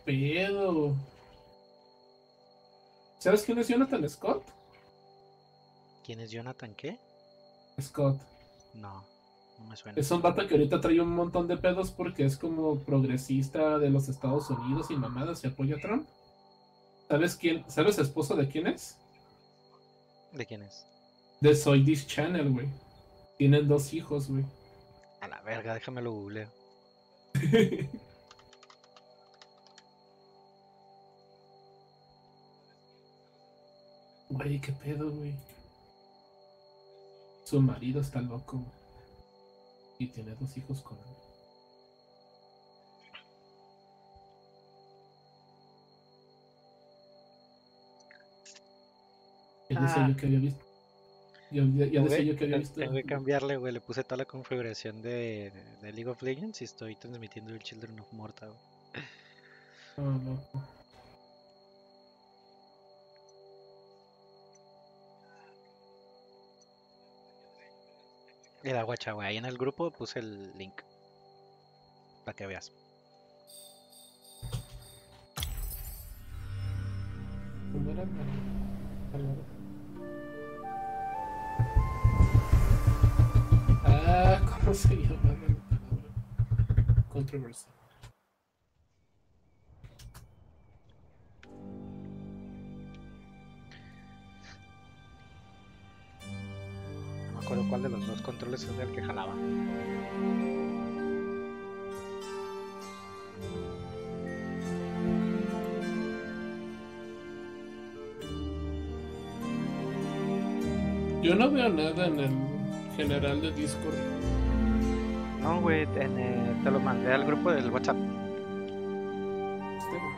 pedo? ¿Sabes quién es Jonathan Scott? ¿Quién es Jonathan qué? Scott. No, no me suena. Es un vato que ahorita trae un montón de pedos porque es como progresista de los Estados Unidos y mamadas y apoya a Trump. ¿Sabes quién? ¿Sabes esposo de quién es? ¿De quién es? De Soy This Channel, güey. Tienen 2 hijos, güey. A la verga, déjame lo googleo. Güey, qué pedo, güey. Su marido está loco, güey. Y tiene 2 hijos con él. Ya decía Ah, yo que había visto. Ya decía yo que había visto. tengo que cambiarle, güey. Le puse toda la configuración de League of Legends y estoy transmitiendo el Children of Morta, güey. No, no. Mira, guacha, güey. Ahí en el grupo puse el link para que veas. ¿Cómo era? Ah, ¿cómo se llama la palabra? Controversy. No me acuerdo cuál de los dos controles es el que jalaba. Yo no veo nada en el general de Discord. No, güey, te lo mandé al grupo del WhatsApp. Este,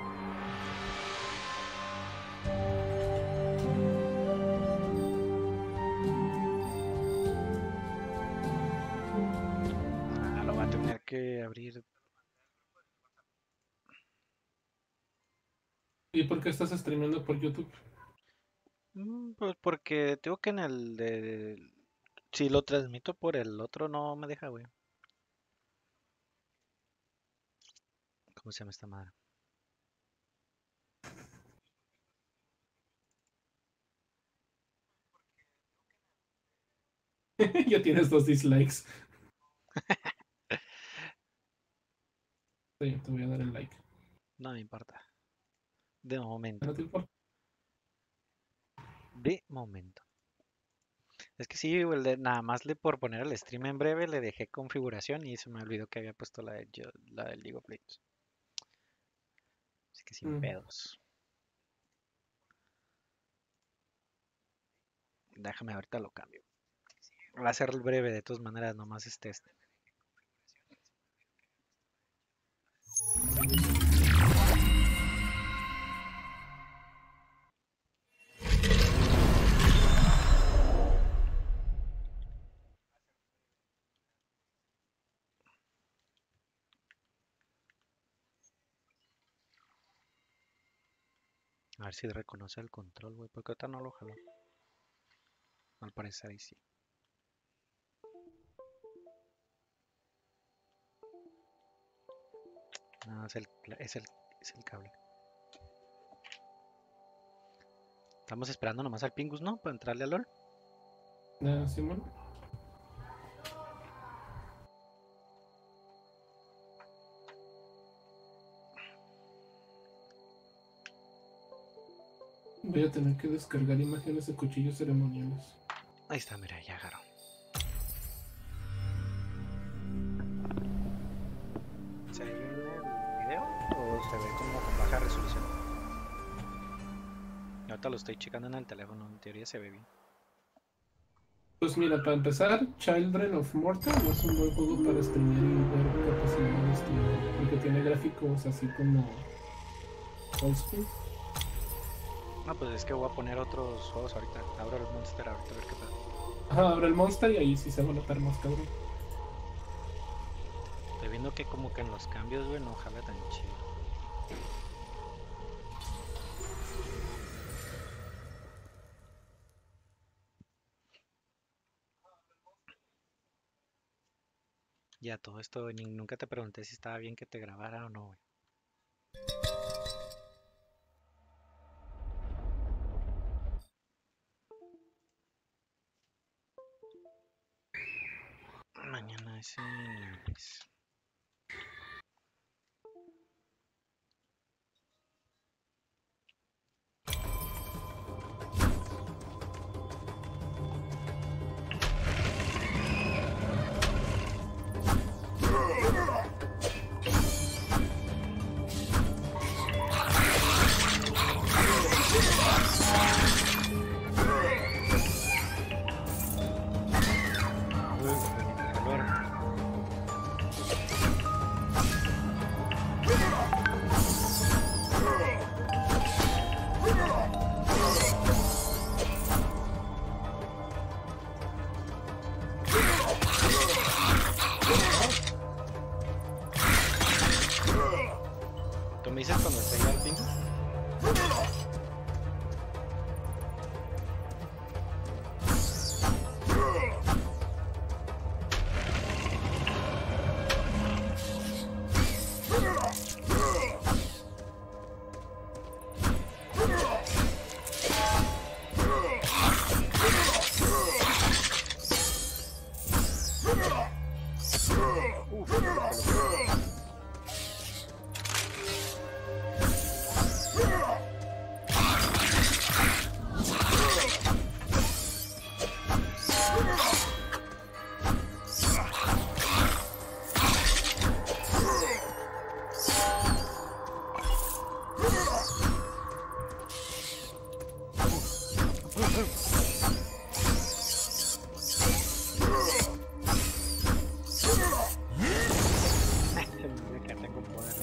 Ah, lo voy a tener que abrir. ¿Y por qué estás streamando por YouTube? Pues porque tengo que en el de... Si lo transmito por el otro no me deja, güey. ¿Cómo se llama esta madre? Ya tienes 2 dislikes. Sí, te voy a dar el like. No me importa. De momento. ¿No te importa? De momento. Es que sí, güey, nada más le por poner el stream en breve le dejé configuración y se me olvidó que había puesto la del League of Legends. Así que sin Mm. pedos. Déjame ahorita lo cambio. Va a ser breve de todas maneras, nomás este. A ver si reconoce el control, güey, porque ahorita no lo jaló. Al parecer ahí sí. No, es el cable. Estamos esperando nomás al Pingus, ¿no? Para entrarle al LOL. Ah, Simón. Voy a tener que descargar imágenes de cuchillos ceremoniales. Ahí está, mira, ya agarró. ¿Se ve bien el video o se ve como con baja resolución? Y ahorita lo estoy checando en el teléfono, en teoría se ve bien. Pues mira, para empezar, Children of Morta no es un buen juego para streamear y ver capacidad de streaming, porque tiene gráficos así como old school. No, pues es que voy a poner otros juegos ahorita. Abro el Monster ahorita a ver qué tal. Ajá, abre el Monster y ahí sí se va a notar más cabrón. Estoy viendo que como que en los cambios, güey, no jala tan chido. Ya todo esto, nunca te pregunté si estaba bien que te grabara o no, güey. Nice, nice. Uy, qué calor. ¿Tú me dices cuando esté ya al fin? Se me olvidó que tengo poder.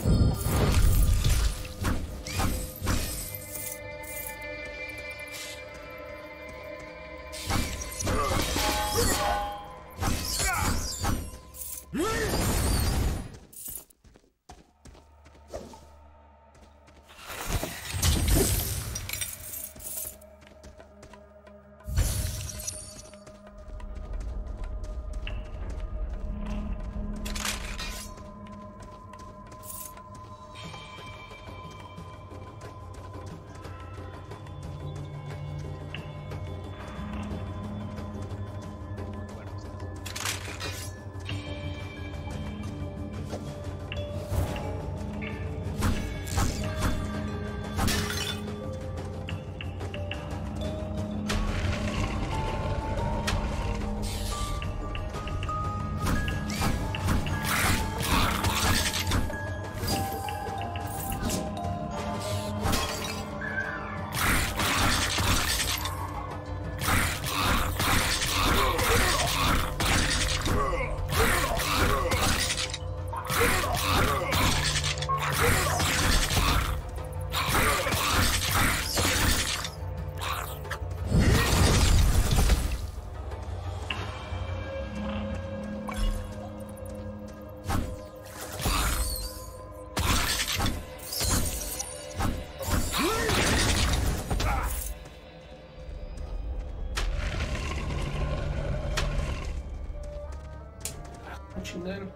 Chingan.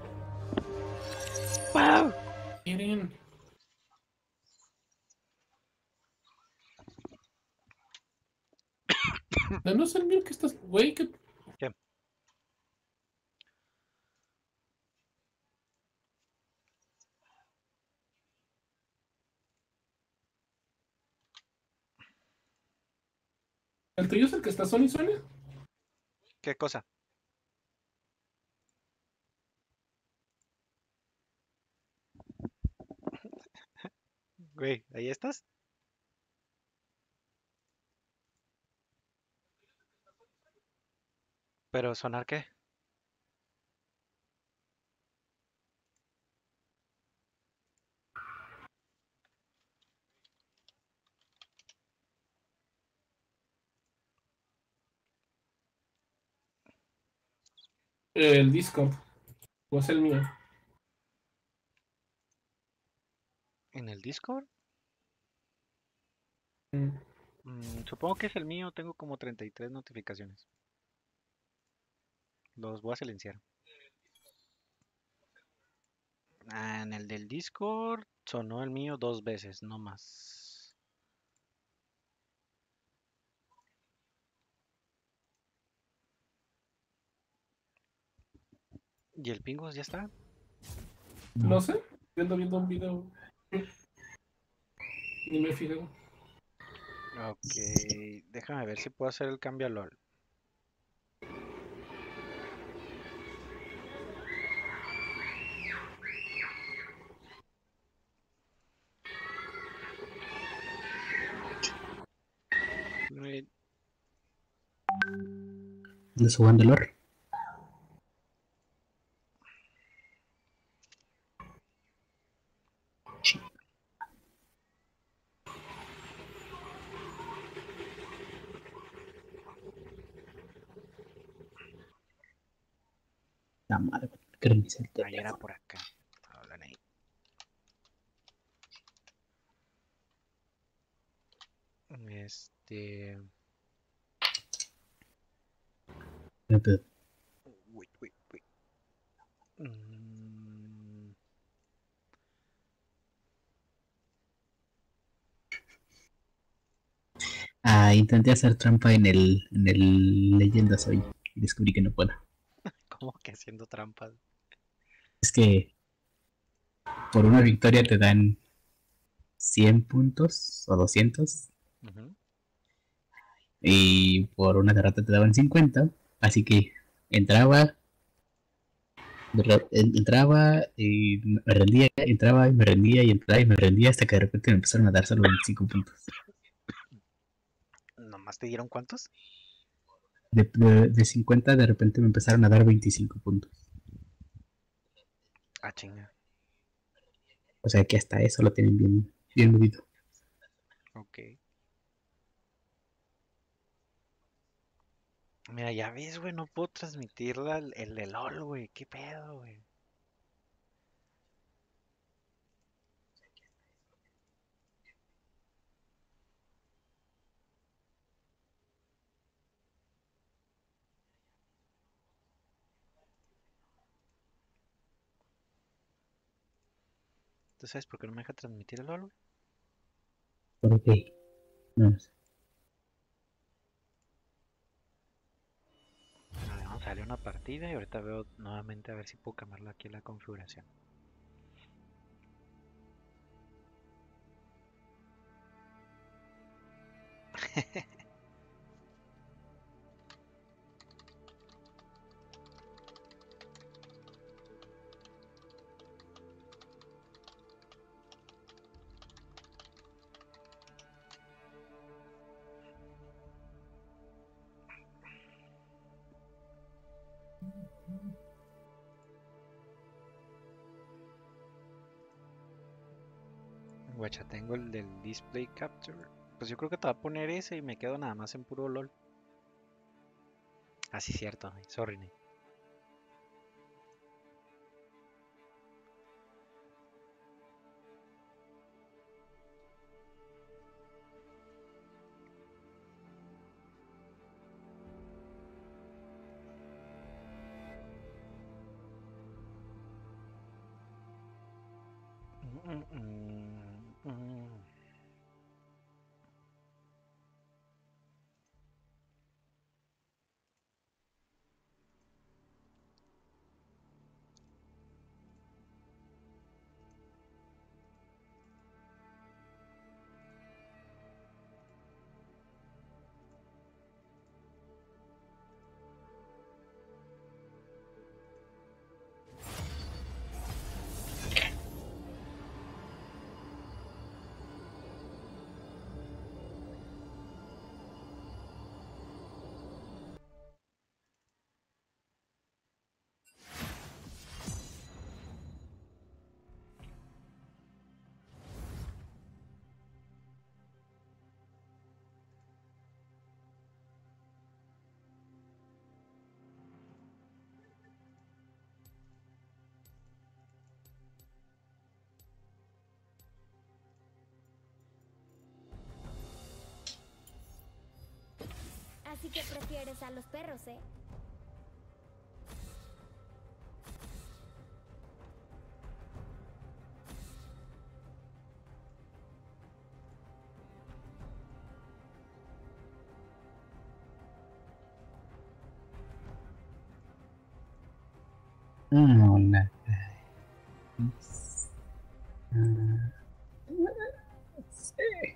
¡Wow! Miren. Danos el mío que estás. Güey, que. ¿Qué? ¿El tuyo es el que está Sony Sony? ¿Qué cosa? Güey, ¿ahí estás? ¿Pero sonar qué? El Discord. O es el mío. ¿En el Discord? Mm. Supongo que es el mío, tengo como 33 notificaciones. Los voy a silenciar. Ah, en el del Discord sonó el mío 2 veces, no más. ¿Y el Pingos ya está? No sé, yo ando viendo un video. Ni me he fijado. Ok, déjame ver si puedo hacer el cambio a LOL. Wait, ¿Andas jugando LOL? La madre, que reinicia el ahí era teléfono. por acá. Hablan ahí. Este. Pero, Wait, wait, wait. Mm, intenté hacer trampa en el Leyendas hoy y descubrí que no puedo. ¿Cómo que haciendo trampas? Es que por una victoria te dan 100 puntos o 200 Ujú. y por una derrota te daban 50. Así que entraba, entraba y me rendía, entraba y me rendía y entraba y me rendía hasta que de repente me empezaron a dar solo 25 puntos. ¿Nomás te dieron cuántos? De 50 de repente me empezaron a dar 25 puntos. Ah, chinga. O sea que hasta eso lo tienen bien, bien medido. Ok. Mira, ya ves, güey, no puedo transmitir el de LOL, güey. ¿Qué pedo, güey? ¿Tú sabes por qué no me deja transmitir el LOL, güey? Porque no sé. A ver, vamos a darle una partida y ahorita veo nuevamente a ver si puedo cambiarlo aquí en la configuración. Guacha, tengo el del display capture. Pues yo creo que te va a poner ese y me quedo nada más en puro LOL. Ah, sí, cierto. Sorry, Nate. Mm, mm, mm, mm. Así que prefieres a los perros, ¿eh? Una. Sí.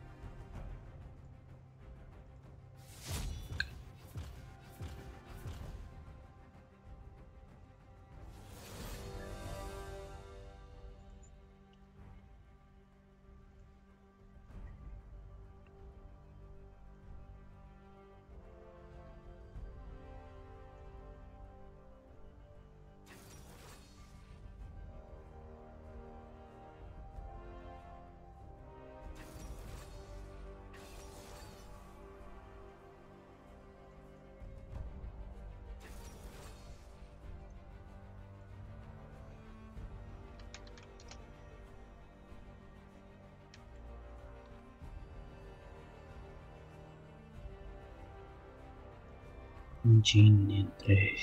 Jin entre.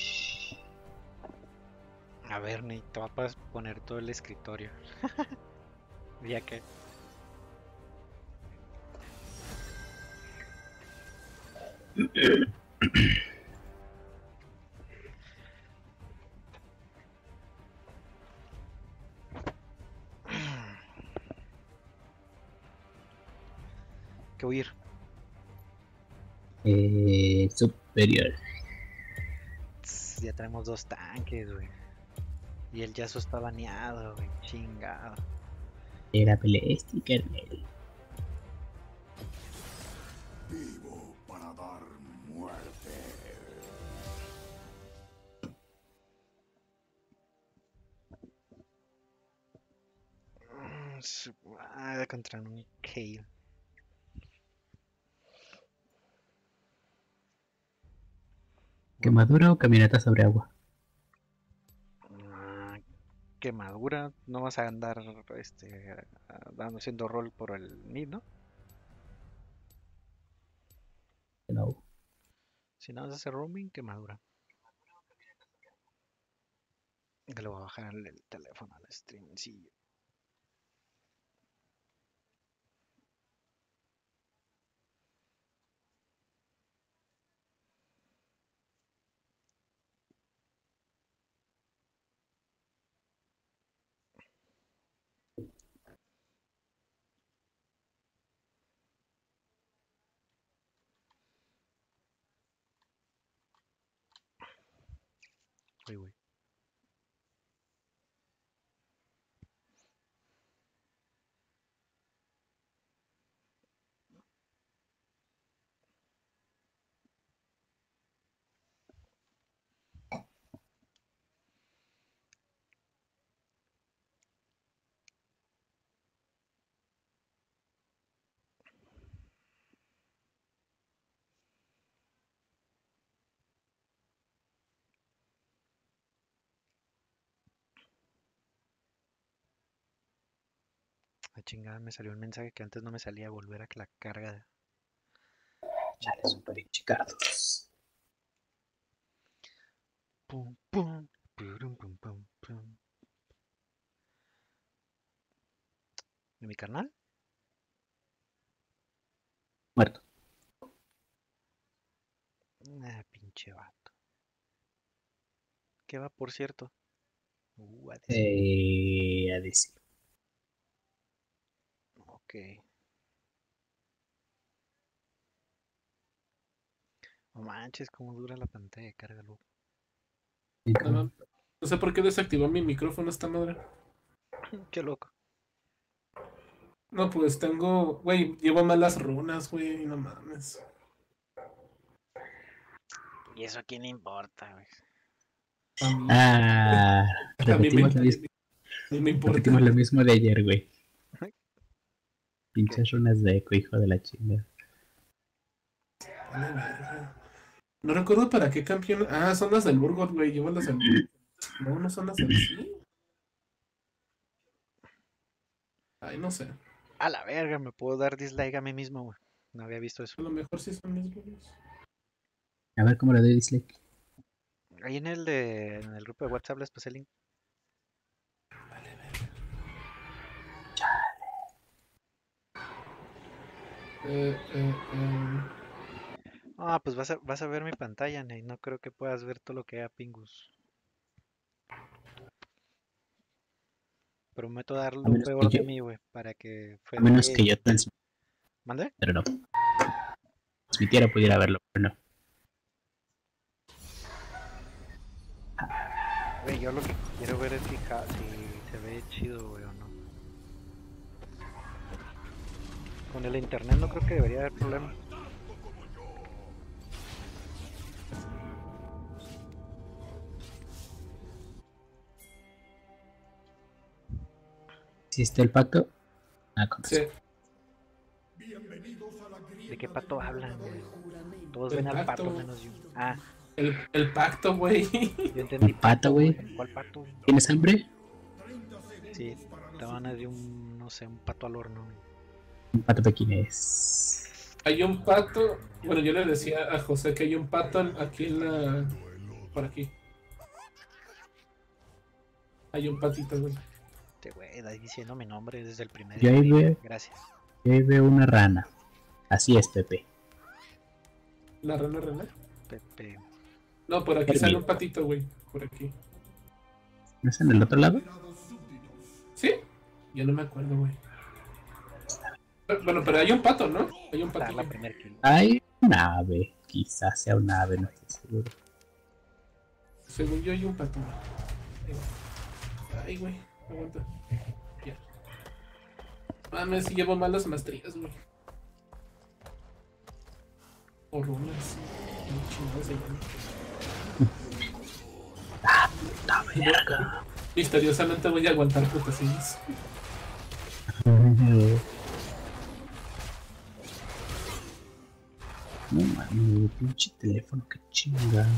A ver, Nate, te va a poner todo el escritorio. Ya que. Que huir. Superior. Ya tenemos 2 tanques, güey. Y el Yasuo está baneado, güey. Chingado. Era Pelesti, Kernel. Vivo para dar muerte. Contra un Kale. ¿Quemadura o caminata sobre agua? Quemadura. No vas a andar haciendo rol por el mid, ¿no? No. Si no vas a hacer roaming, quemadura. Que le voy a bajar el teléfono al stream. Sí. Uy, güey. La chingada, me salió un mensaje que antes no me salía. Volver a la carga de Chale, super pantalla. hinchicados. Pum, pum, purum, pum, pum, pum. ¿De mi carnal? Muerto. Pinche vato. ¿Qué va, por cierto? ADC. ADC. Ok. No manches, cómo dura la pantalla de carga, loco. No, no sé por qué desactivó mi micrófono esta madre. Qué loco. No, pues tengo, güey, llevo malas runas, güey, no mames. ¿Y eso a quién le importa, güey? A mí, a mí Repetimos lo mismo. no me importa. Repetimos lo mismo de ayer, güey. Pinches runas de eco, hijo de la chingada. Vale, verga. No recuerdo para qué campeón. Ah, son las del Burgot, güey. Llevo las del. No, no son las del sí. Ay, no sé. A la verga, me puedo dar dislike a mí mismo, güey. No había visto eso. A lo mejor sí son mis güeyes. A ver cómo le doy dislike. Ahí en el grupo de WhatsApp les pasé el link. Eh, eh, eh. Ah, pues vas a ver mi pantalla, Ney. No creo que puedas ver todo lo que haga Pingus. Prometo dar A lo menos peor que de yo- mí, güey, para que A menos Fede... que yo ¿Mande? pero no. Transmitiera pudiera verlo, pero no. Güey, yo lo que quiero ver es si se ve chido, güey, o no. Con el internet no creo que debería haber problema. ¿Hiciste el pacto? Ah, con Sí, razón. ¿De qué pato hablan, güey? Todos El ven al pacto. pato menos yo. Ah, el pacto, güey. yo entendí El pato, güey. ¿Cuál pato? ¿Tienes hambre? Sí, estaban de un, no sé, un pato al horno, güey. Un pato pequinés. Hay un pato. Bueno, yo le decía a José que hay un pato aquí en la. Por aquí. Hay un patito, güey. Este güey, da diciendo mi nombre desde el primer Yo ahí día. veo, Gracias. yo ahí veo una rana. Así es, Pepe. La rana rana. Pepe. No, por aquí Permítame. sale un patito, güey. Por aquí. ¿No es en el otro lado? ¿Sí? Yo no me acuerdo, güey. Bueno, pero hay un pato, ¿no? Hay un Está pato. la primer kill. Hay un ave. Quizás sea un ave, no estoy seguro. Según yo hay un pato, güey. Ay, güey. Aguanta. Ya. Mames, si llevo malas maestrías, güey. O runas. Qué chingados se llaman. ¡La verga! Misteriosamente voy a aguantar putacillas. No mames, pinche teléfono, qué chingado.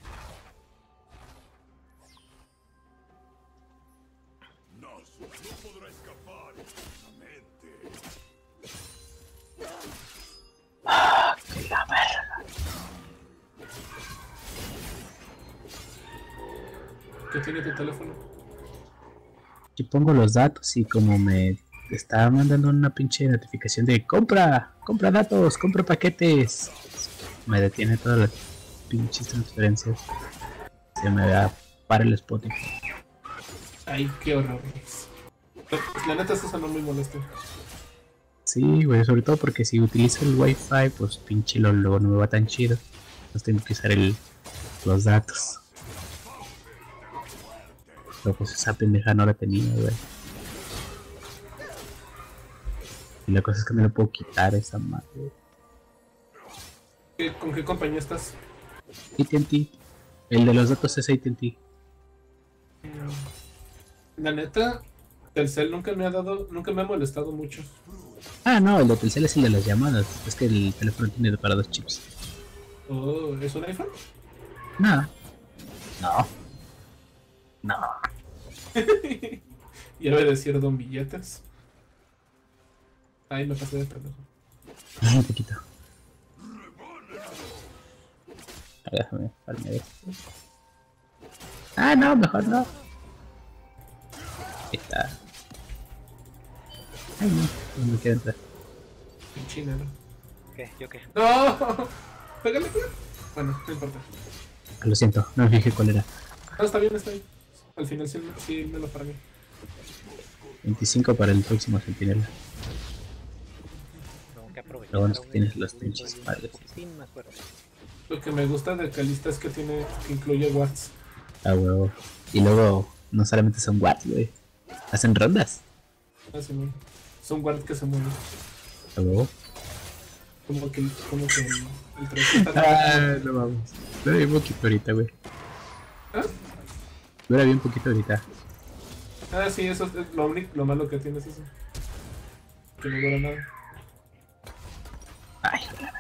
No podrá escapar eternamente. Que la verga. ¿Qué tiene tu teléfono? Yo pongo los datos y como me está mandando una pinche notificación de compra datos, compra paquetes, me detiene todas las pinches transferencias. Se me va para el Spotify. Ay, qué horror. La neta eso sonó muy molesto. Sí, güey, sobre todo porque si utilizo el Wi-Fi, pues pinche luego no me va tan chido. Entonces tengo que usar los datos. Pero pues esa pendeja no la tenía, güey. Y la cosa es que no le puedo quitar esa madre. ¿Con qué compañía estás? AT&T. El de los datos es AT&T. La neta, Telcel nunca me ha molestado mucho. Ah, no, el de Telcel es el de las llamadas. Es que el teléfono tiene para 2 chips. Oh, ¿es un iPhone? No. No. No. Ya voy a decir Don Billetes. Ay, me pasé de pendejo. Ah, un poquito. Déjame farmear esto. Ah, no, mejor no. Ahí está. Ay, no me quiero entrar. Pinche nena. ¿Qué? ¿Yo qué? ¡No! Pégale, pégale. Bueno, no importa. Ah, lo siento, no me fijé cuál era. No, está bien, está bien. Al final sí me lo pagué. 25 para el próximo sentinela. Tengo que aprovechar. Lo bueno es que güey, tienes los soy pinches un padres. poquitín más fuerte. Lo que me gusta de Calista es que incluye watts. Ah, huevo. Y luego, no solamente son watts, güey. Hacen rondas. Así, ¿no? Son wards que se mueven. Ah, huevo. Como que el 3 está. Ah, no vamos. Dura bien poquito ahorita, güey. ¿Ah? Dura bien poquito ahorita. Ah, sí, eso es lo malo que tiene es eso. Que no dura nada. Ay, joder.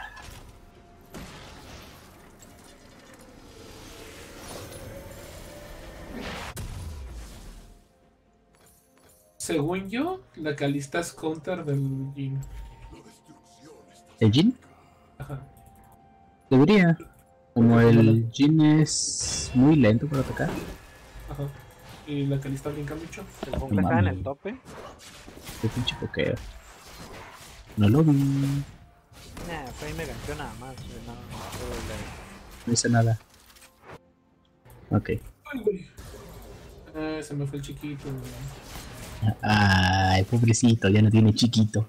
Según yo, la Calista es counter del Jin. ¿El Jin? Ajá. Debería. Como el Jin es muy lento para atacar. Ajá. Y la Calista brinca mucho. El jungla está en el Mami. tope. Qué pinche pokeo. No lo vi. Nah, fue ahí me ganchó nada más. Güey, no puedo leer. No hice nada. Ok. Ay, güey. Se me fue el chiquito. Ay, pobrecito, ya no tiene chiquito.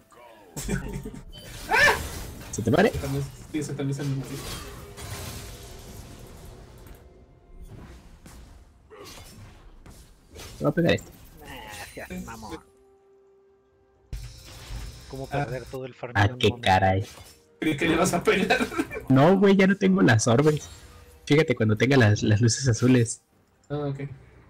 ¿Se te muere? También, sí, ese también se me murió. Te voy a pegar este. Ya, mamón. ¿Cómo perder todo el farm? Ah, en un qué momento? caray. Creí que le ibas a pelear. No, güey, ya no tengo las orbes. Fíjate cuando tenga las luces azules. Ah, ok.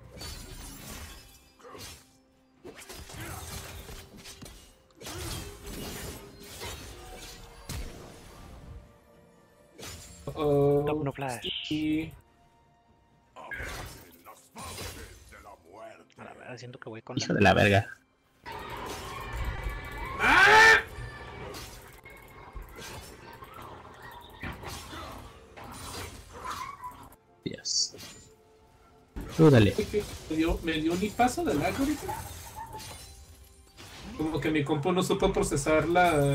Oh, Top no flash. y En las fauces de la muerte. A la verdad, siento que voy con Hijo de la verga. Dios. Tú dale. me dio un paso de lag ahorita. Como que mi compu no supo procesar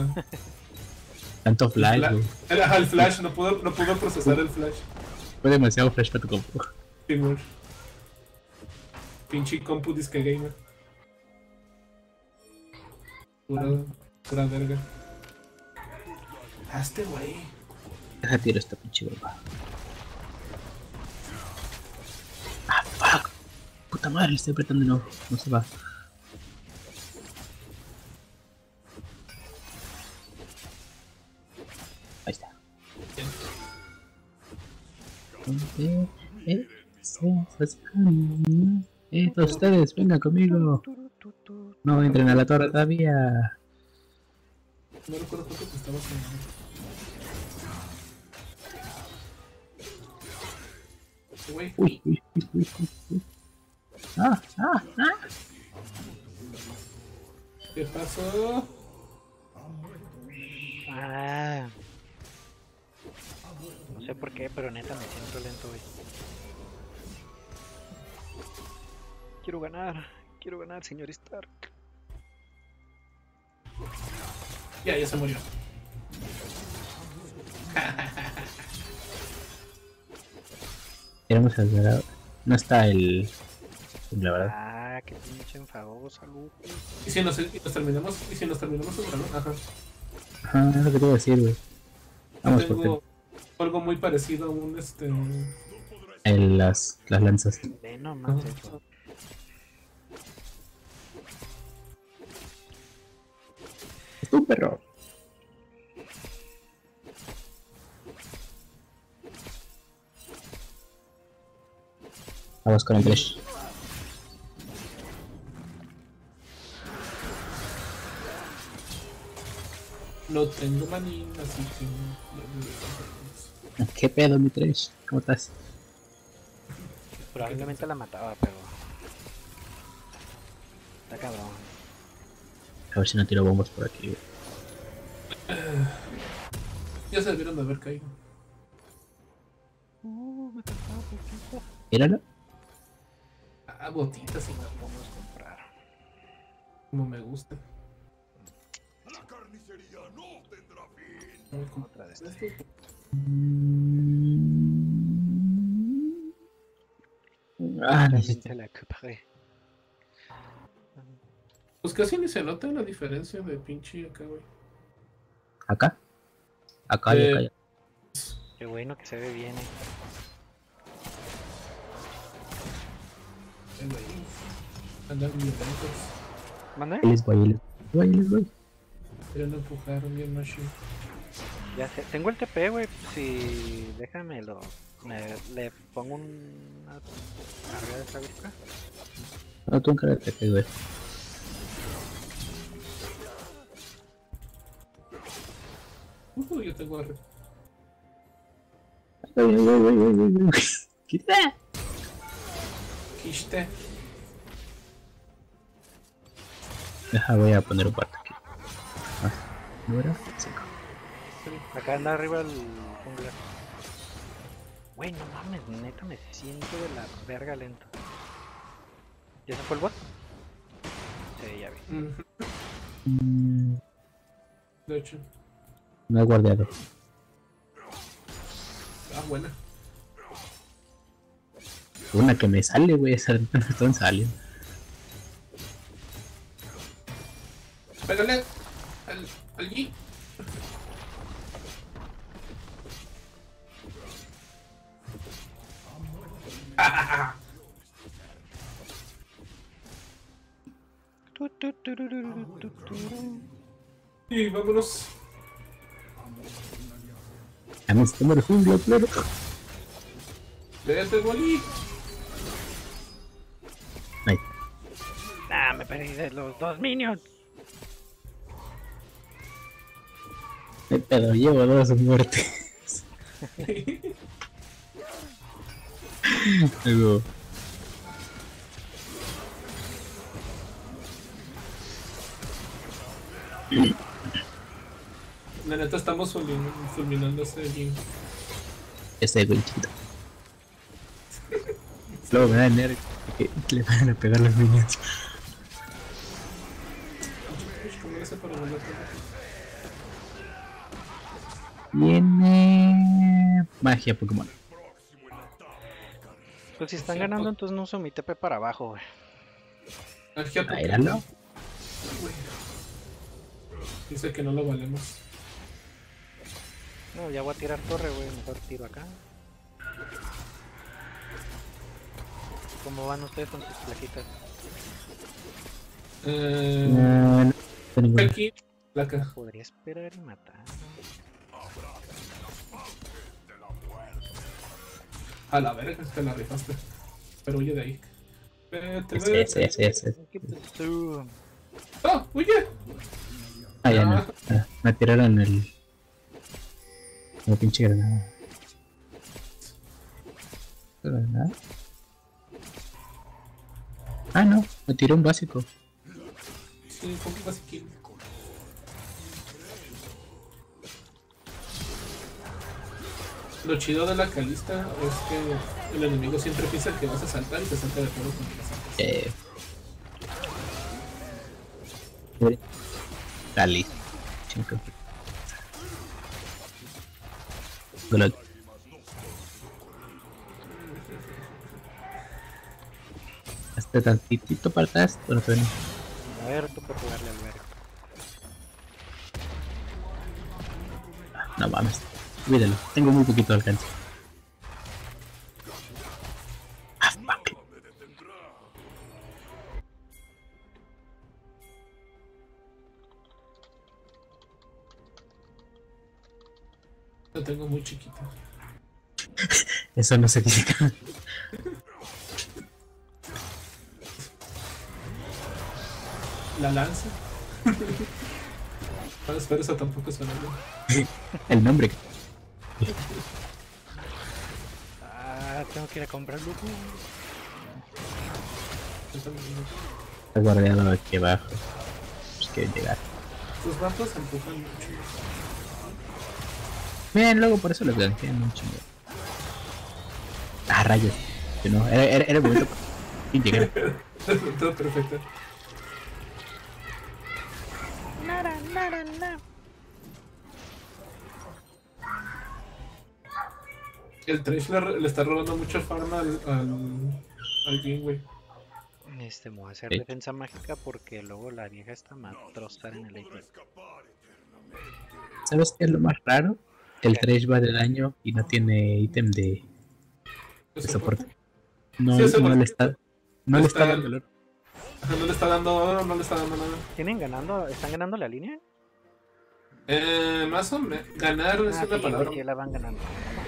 Tanto flash, la- güey. el flash, no pudo procesar el flash. Fue demasiado flash para tu compu. Timur. Pinche compu disque gamer. Pura verga. Hazte, güey. Deja tiro esta pinche bomba. Ah, fuck. Puta madre, le estoy apretando y no se va. Ahí está. Todos ustedes, vengan conmigo. No entren a la torre todavía. No recuerdo cuánto te estabas haciendo. Güey, Uy, uy, uy, uy, uy. Ah. ¿qué pasó? Ah. No sé por qué, pero neta me siento lento hoy. Quiero ganar, señor Stark. Ya se murió. Queremos hacer. No está el. La verdad. Ah, qué pinche enfadosa, Luke. ¿Y si nos terminamos? ¿Y si nos terminamos otra, no? Ajá. Ajá, es lo que te iba a decir, güey. Vamos, Tengo porque algo muy parecido a un las lanzas. Ve nomás eso. Es un perro. Vamos con el Thresh. No tengo manín, así que... ¿Qué pedo, mi Thresh? ¿Cómo estás? Probablemente la mataba, pero... Está cabrón. A ver si no tiro bombas por aquí, güey. Ya se debieron de haber caído. Me faltaba poquito. Míralo. Ah, botitas, sí, Vamos a comprar. como me gusta. La carnicería no tendrá fin. A ver, ¿cómo Otra de esto? estas. Ah, necesito. Te la ocuparé. Pues casi ni se nota la diferencia de pinche acá, güey. ¿Acá? Acá y acá. Qué bueno que se ve bien, Güey. Andan violentos. ¿Mande? Ahí les voy, ahí les voy. Quieren empujar bien machine. Ya sé, tengo el TP, güey. Si déjamelo. Le pongo una arriba de esta visca. No, tú encárgate, güey. Yo tengo arre. Ay. Quita. Quiste. Deja, voy a poner un cuarto aquí. Ah, ¿no era? 5. Acá anda arriba el jungla. Güey, no mames, neta me siento de la verga lento. ¿Ya se fue el bot? Sí, ya vi. De hecho. No he guardado. Ah, buena. Una que me sale, güey. Esa no están saliendo. Pégale al Yi. Y vámonos. Vamos a tomar jungla, claro. Vete, Wally. Ahí. Ah, me perdí de los 2 minions. Pero llevo 2 muertes. Luego. La neta estamos fulminando ese game. Ese güey chiquito. Luego me da nervio que le van a pegar los minions. ¿Cómo hace para volver a pegar? Viene magia Pokémon. Pues si están ganando, entonces no uso mi TP para abajo, güey. Magia Pokémon. Aíralo. Güey. Dice que no lo valemos. No, ya voy a tirar torre, güey. Mejor tiro acá. ¿Cómo van ustedes con sus plaquitas? No tengo ninguna. Aquí, placa. Podría esperar y matar. A la verga, te la rifaste. Pero huye de ahí. Vete, Ese. ¿Qué pasó? ¡Ah! ¡Huye! Ah, ya no. Ah, me tiraron el. La pinche granada. ¿Granada? Ah, no. Me tiró un básico. Sí, fue un basiquín. Lo chido de la calista es que el enemigo siempre piensa que vas a saltar y te salta de todo cuando lo saltas. Dale. Chico. Golot. Hasta tantitito para atrás, bueno, pero no. A ver, tú por jugarle al verga. No mames. Olvídalo, tengo muy poquito alcance. Ah, fuck. Lo tengo muy chiquito. Eso no significa. La lanza. No, espera, eso tampoco suena bien. El nombre. Ah, tengo que ir a comprarlo. Yo también. Está guardado aquí abajo. Pues quieren llegar. Tus vatos empujan mucho. Bien, luego por eso los blanquean un chingo. Ah, rayos. Que no, era el momento para llegar. Todo perfecto. El Trash le está robando mucho farm al game, güey. Me voy a hacer Sí. defensa mágica porque luego la vieja está a trozar en el AP. ¿Sabes qué es lo más raro? El ¿Qué? trash va de daño y no tiene ítem de soporte. No, Sí, ese no bot- le está. No le está dando valor. Ajá, no le está dando nada. ¿Tienen ganando? ¿Están ganando la línea? Más o menos. Ganar es Ah, una sí, palabra. porque la van ganando.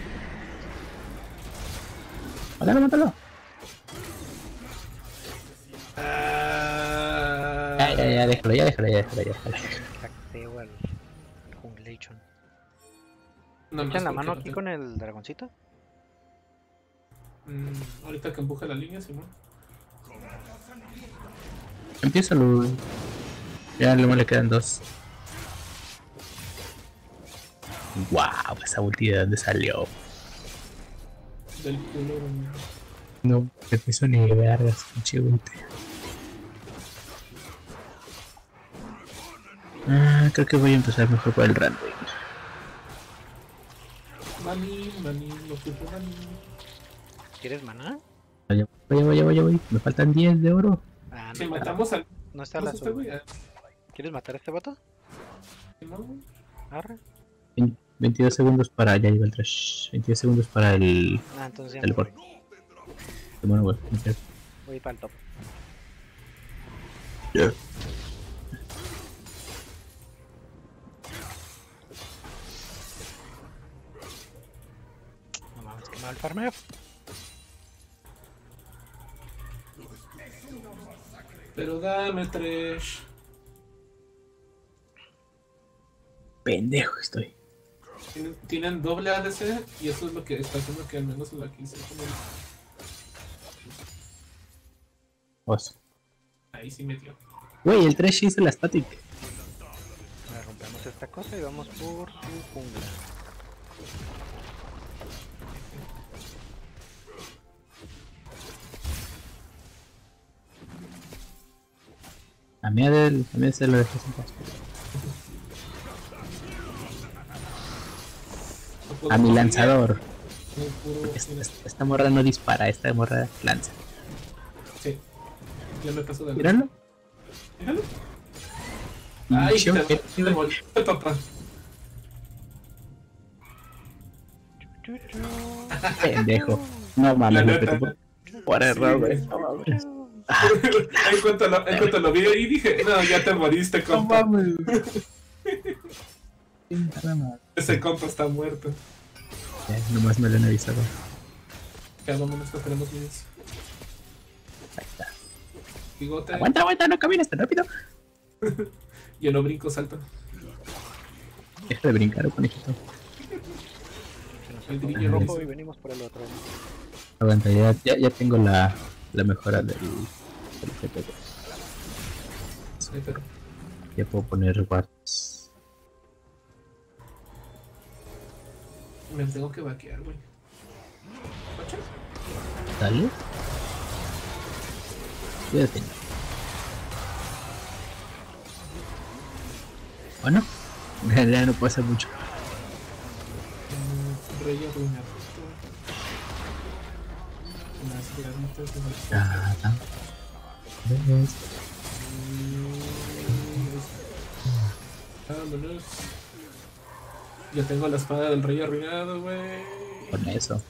Mátalo, mátalo. Ya, déjalo. Hackeo al Junglation. Nada más ¿Echan la porque mano no aquí tengo- con el dragoncito? Ahorita que empuje la línea, Simón. Empiézalo. Ya luego le quedan 2. Wow, esa ulti de dónde salió. Del culo. No, te piso ni vergas, pinche ulti. Ah, creo que voy a empezar mejor por el random. Mani, lo ocupo mani. ¿Quieres maná? Voy. Me faltan 10 de oro. Ah, Si no, matamos al. no está ¿Cómo la es este güey? ¿Quieres matar a este vato? ¿No? Arre. 22 segundos para... Ya llegó el trash. 22 segundos para el... Ah, entonces ya me teleport. voy. Bueno, güey. Ok. Voy para el top. Ya. No mames, que me va el farmeo. Pero dame trash. Pendejo estoy. Tienen doble ADC y eso es lo que está haciendo que al menos la quise como... Oso. Ahí sí metió. Güey, el trash hizo la static. Ahora rompemos esta cosa y vamos por su jungla. A mí se lo dejé sin paso. No puedo A mi conseguir lanzador. un puro- Esta morra no dispara, esta morra lanza. Sí. Ya me pasó de Míralo. Míralo. Ay, Yo, te moriste, papá. pendejo. No mames, La me neta. metí por error, güey. No mames. En cuanto lo vi ahí dije, no, ya te moriste, No compa. mames. Nada más. Ese compa está muerto. Nomás me lo han avisado. Cada menos que tenemos niños. Ahí está. Bigote, Aguanta, no camines tan rápido. yo no brinco, salto. Deja de brincar, conejito. Se nos El acabó brillo el rojo rojo. y venimos por el otro. Aguanta, ya tengo la mejora del GPP. Sí, pero Ya puedo poner watts. me tengo que vaquear, güey. ¿Coche? Dale. Ya tengo. Bueno, ya no puedo hacer mucho. Rey arruinado. Unas granitas de los... Nada. ¿Ves? Vámonos. Ya tengo la espada del rey arruinado, güey. Con eso.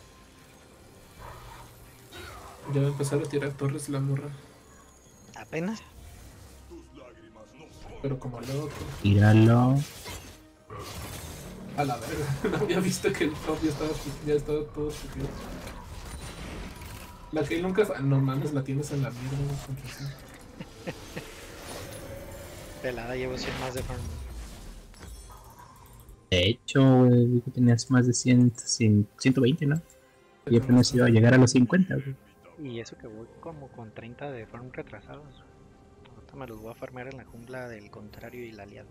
Ya va a empezar a tirar torres la morra. Apenas. Pero como loco. Tíralo. A la verga. No había visto que el top ya estaba todo subido. La que nunca... No mames, la tienes en la mierda. Con razón. Pelada, llevo 100 más de farm. De hecho, güey, vi que tenías más de 120, ¿no? Y apenas iba a llegar a los 50, güey. Y eso que voy como con 30 de farm retrasados. Ahorita me los voy a farmear en la jungla del contrario y el aliado.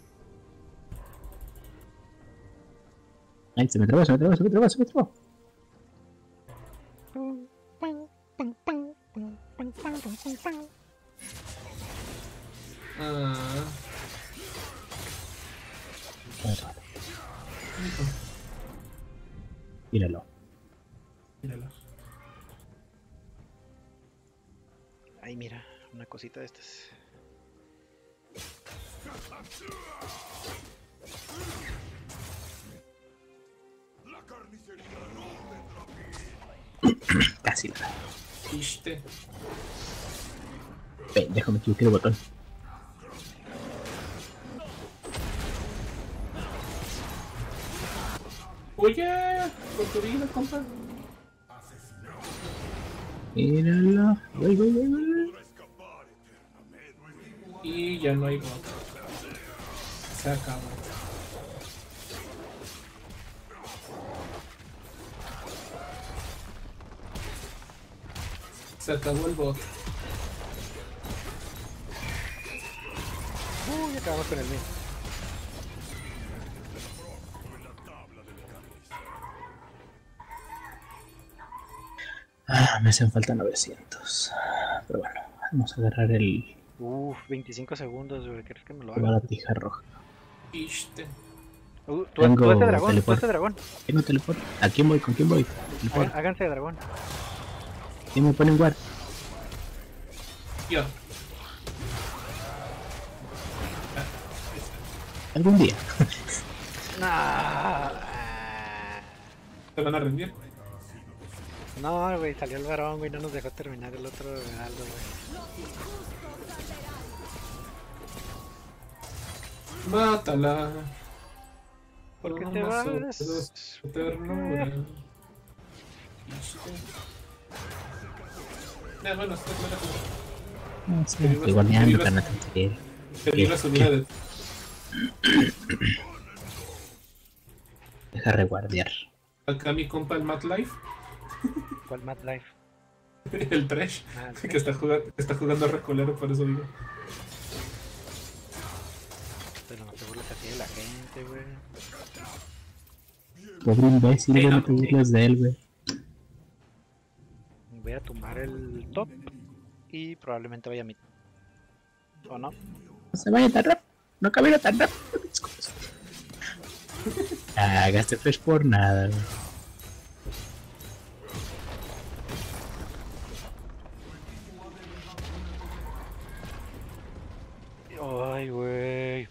Ay, se me trabó. Ah, hijo, Tíralo. míralo. Ay, mira, una cosita de estas. La carnicería no tendrá fin. Casi la. Iste. Pendejo, me equivoqué de botón. Oye, con tu vida, compa. Míralo. Voy. Y ya no hay bot. Se acabó. Se acabó el bot. Uy, acabamos con el mío. Me hacen falta 900. Pero bueno, vamos a agarrar el Uf, 25 segundos, güey. ¿Quieres que me lo la haga? tija roja. Iste. Tú Tengo este dragón, tú teleport. este dragón. Tengo teleport. ¿A quién voy? ¿Con quién voy? Teleport. Háganse dragón. ¿Quién me pone en guard? Yo. Algún día. No. ¿Te van a rendir? No, güey, salió el varón, güey, no nos dejó terminar el otro Heraldo, güey. Mátala. ¿Por qué Con te una vas? su ternura. Bueno, esto es buena cosa. No sé, Te ibas- estoy guarneando, te ibas- pero no te quiero. Te libras una de... Deja reguardear. Acá mi compa el Matt Life, ¿Cuál Mad Life? el Trash, Ah, el que está jugando a Recolero, por eso digo. Pero no te burles así de la gente, güey. Pobre imbécil, güey, no te burles de él, güey. Voy a tumbar el top y probablemente vaya a mid. ¿O no? No se vaya tan rápido. No camina tan rápido. Gasté flash por nada, güey. Ay, güey.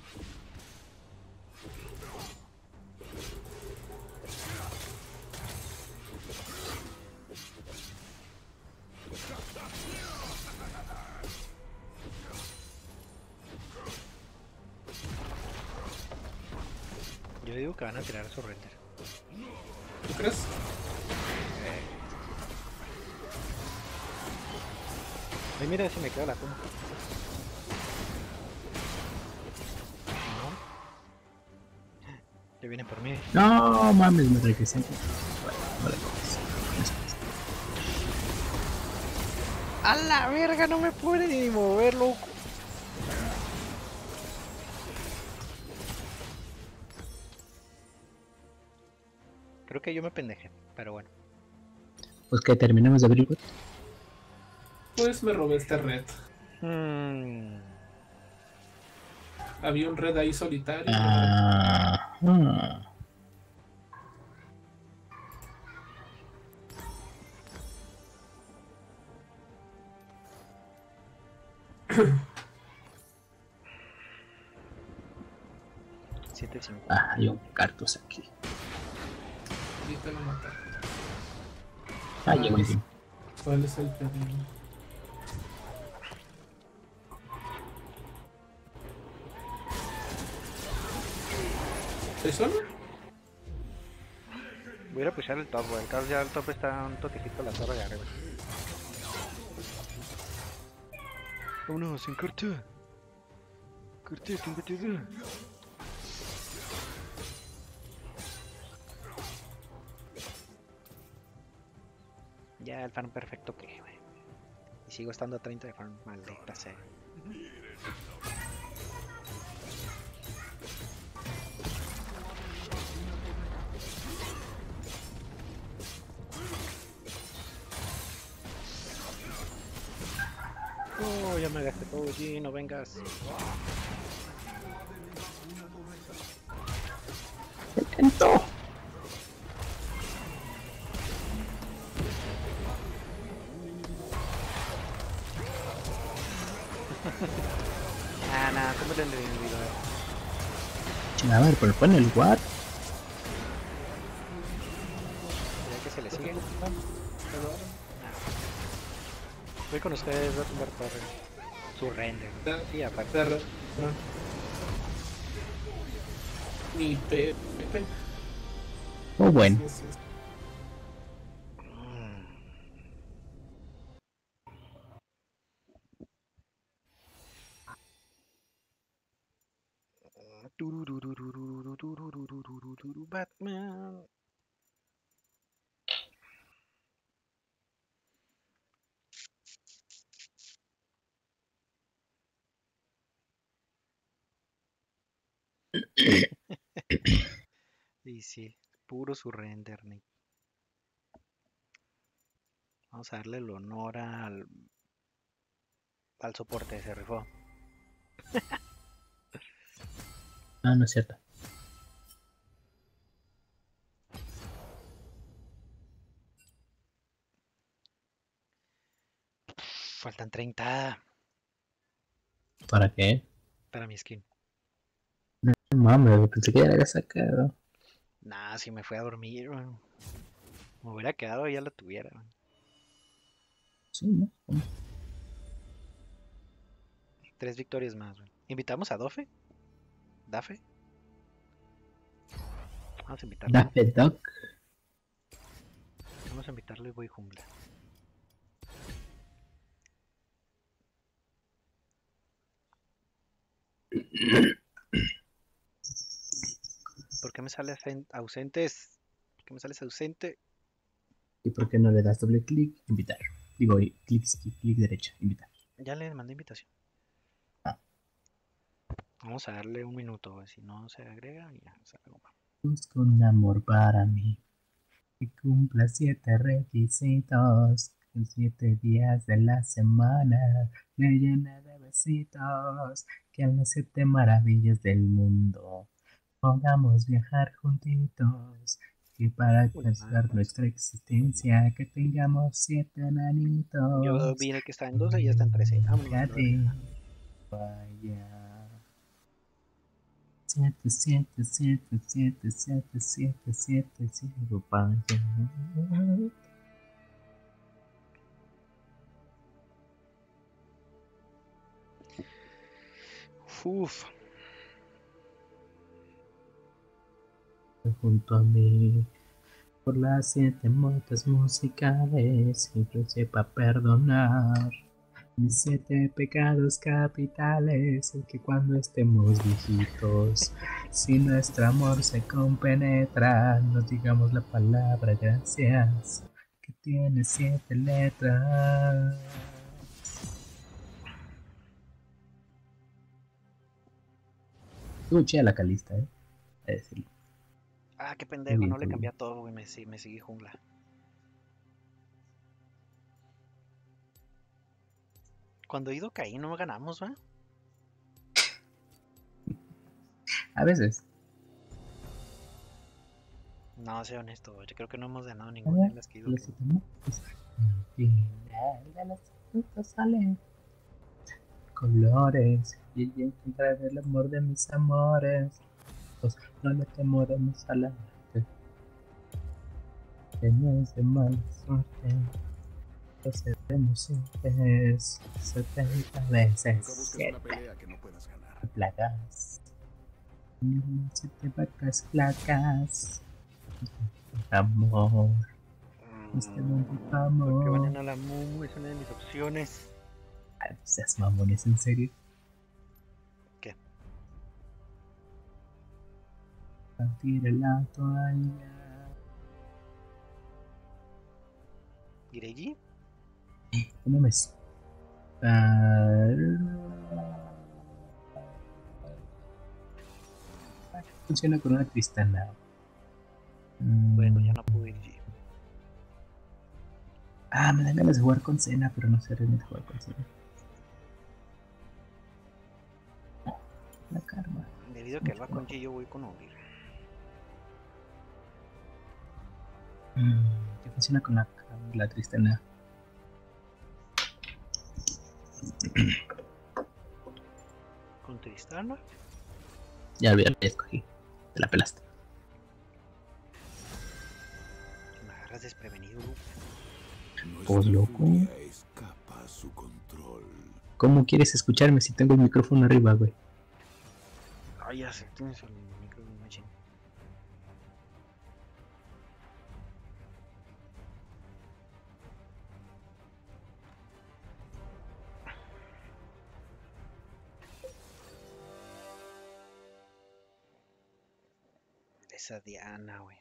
Yo digo que van a tirar su render. ¿Tú crees? Ay, mira si me queda la cuna. No. Ya vienen por mí. No mames, me regresé. Vale, ¡A la verga! No me puede ni mover, loco. Creo que yo me pendejé, pero bueno. pues que terminemos de abrir, güey. Pues me robé este red. Había un red ahí solitario. Ah, hay un cartus aquí. Ahorita lo mataron. Llegó el tiempo. ¿Cuál es el peligro? ¿Estoy solo? Voy a ir a pushar el top, güey. Ya el top está un toquecito a la torre de arriba. Vámonos, en corto. Corto, competidor. Ya el farm perfecto que, güey. Y sigo estando a 30 de farm, maldita sea. Oh, ya me gasté todo, G, no vengas. Lento. Nah, ¿cómo te entendí el video? A ver, pero pon el what. Ya que se le sigue. Voy con ustedes, voy a tumbar torre. Su render. Sí, aparte. Ni Pepe. Oh, bueno. Batman. Y sí, puro surrender, Nick. Vamos a darle el honor al soporte, se rifó. Ah, no es cierto. Faltan 30 ¿Para qué? para mi skin. No mames, pensé que ya la había sacado. Nah, si me fui a dormir, weón. Me hubiera quedado y ya la tuviera, weón. Sí, ¿no? 3 victorias más, weón. ¿Invitamos a Dofe? ¿Dafe? Vamos a invitarlo. Daffy Duck. Vamos a invitarlo y voy jungla. ¿Por qué me sale ausentes? ¿Por qué me sales ausente? ¿Y por qué no le das doble clic? Invitar. Digo, clic derecho, invitar. Ya le mandé invitación. Ah. Vamos a darle un minuto, weón. Si no se agrega, ya salgo. Busco un amor para mí que cumpla 7 requisitos en 7 días de la semana. Me llena de besitos que en las 7 maravillas del mundo podamos viajar juntitos. Y para alcanzar nuestra existencia que tengamos 7 Yo enanitos. vi que está en 12 y ya está en 13. Vámonos a la verga. Vaya. 7, 7, 7, 7, 7, 7, 7, 5, vaya. Uf. Junto a mí, por las 7 notas musicales, siempre sepa perdonar. Mis 7 pecados capitales, el que cuando estemos viejitos, si nuestro amor se compenetra, nos digamos la palabra gracias, que tiene 7 letras. Estuvo chida la calista, a decirlo. Ah, qué Muy pendejo, bien, no le muy cambié a bien. todo, güey. Me seguí jungla. Cuando he ido caí, no ganamos, ¿va? A veces. No, sea honesto, yo creo que no hemos ganado A ninguna ver, de las que he ido. los 7 notas. Al final de las frutas salen colores y yo encontraré el amor de mis amores. Pues no le temoremos a la muerte, que no es de mala suerte. Lo seremos 70 veces, Nunca busques una 7 pelea que no puedas ganar. plagas. 7 vacas flacas. Amor, este bendito Porque van amor. a la Mumu, es una de mis opciones. Ay, seas mamones, en serio. ¿Qué? Partir la toalla. ¿Ireji? No mames. Funciona con una cristana. Bueno, ya no pude ir. Me dan ganas de jugar con Cena, pero no sé realmente jugar con Cena. La karma. Debido a que él va con G, yo voy con Ovir. ¿Qué funciona con la tristana? ¿Con Tristana? Ya olvidé, ya escogí. Te la pelaste. Me agarras desprevenido, Luke. Pues, loco. furia escapa a su control. ¿Cómo quieres escucharme si tengo el micrófono arriba, güey? Ay, ya sé, tienes el micro bien machín. Esa Diana, güey.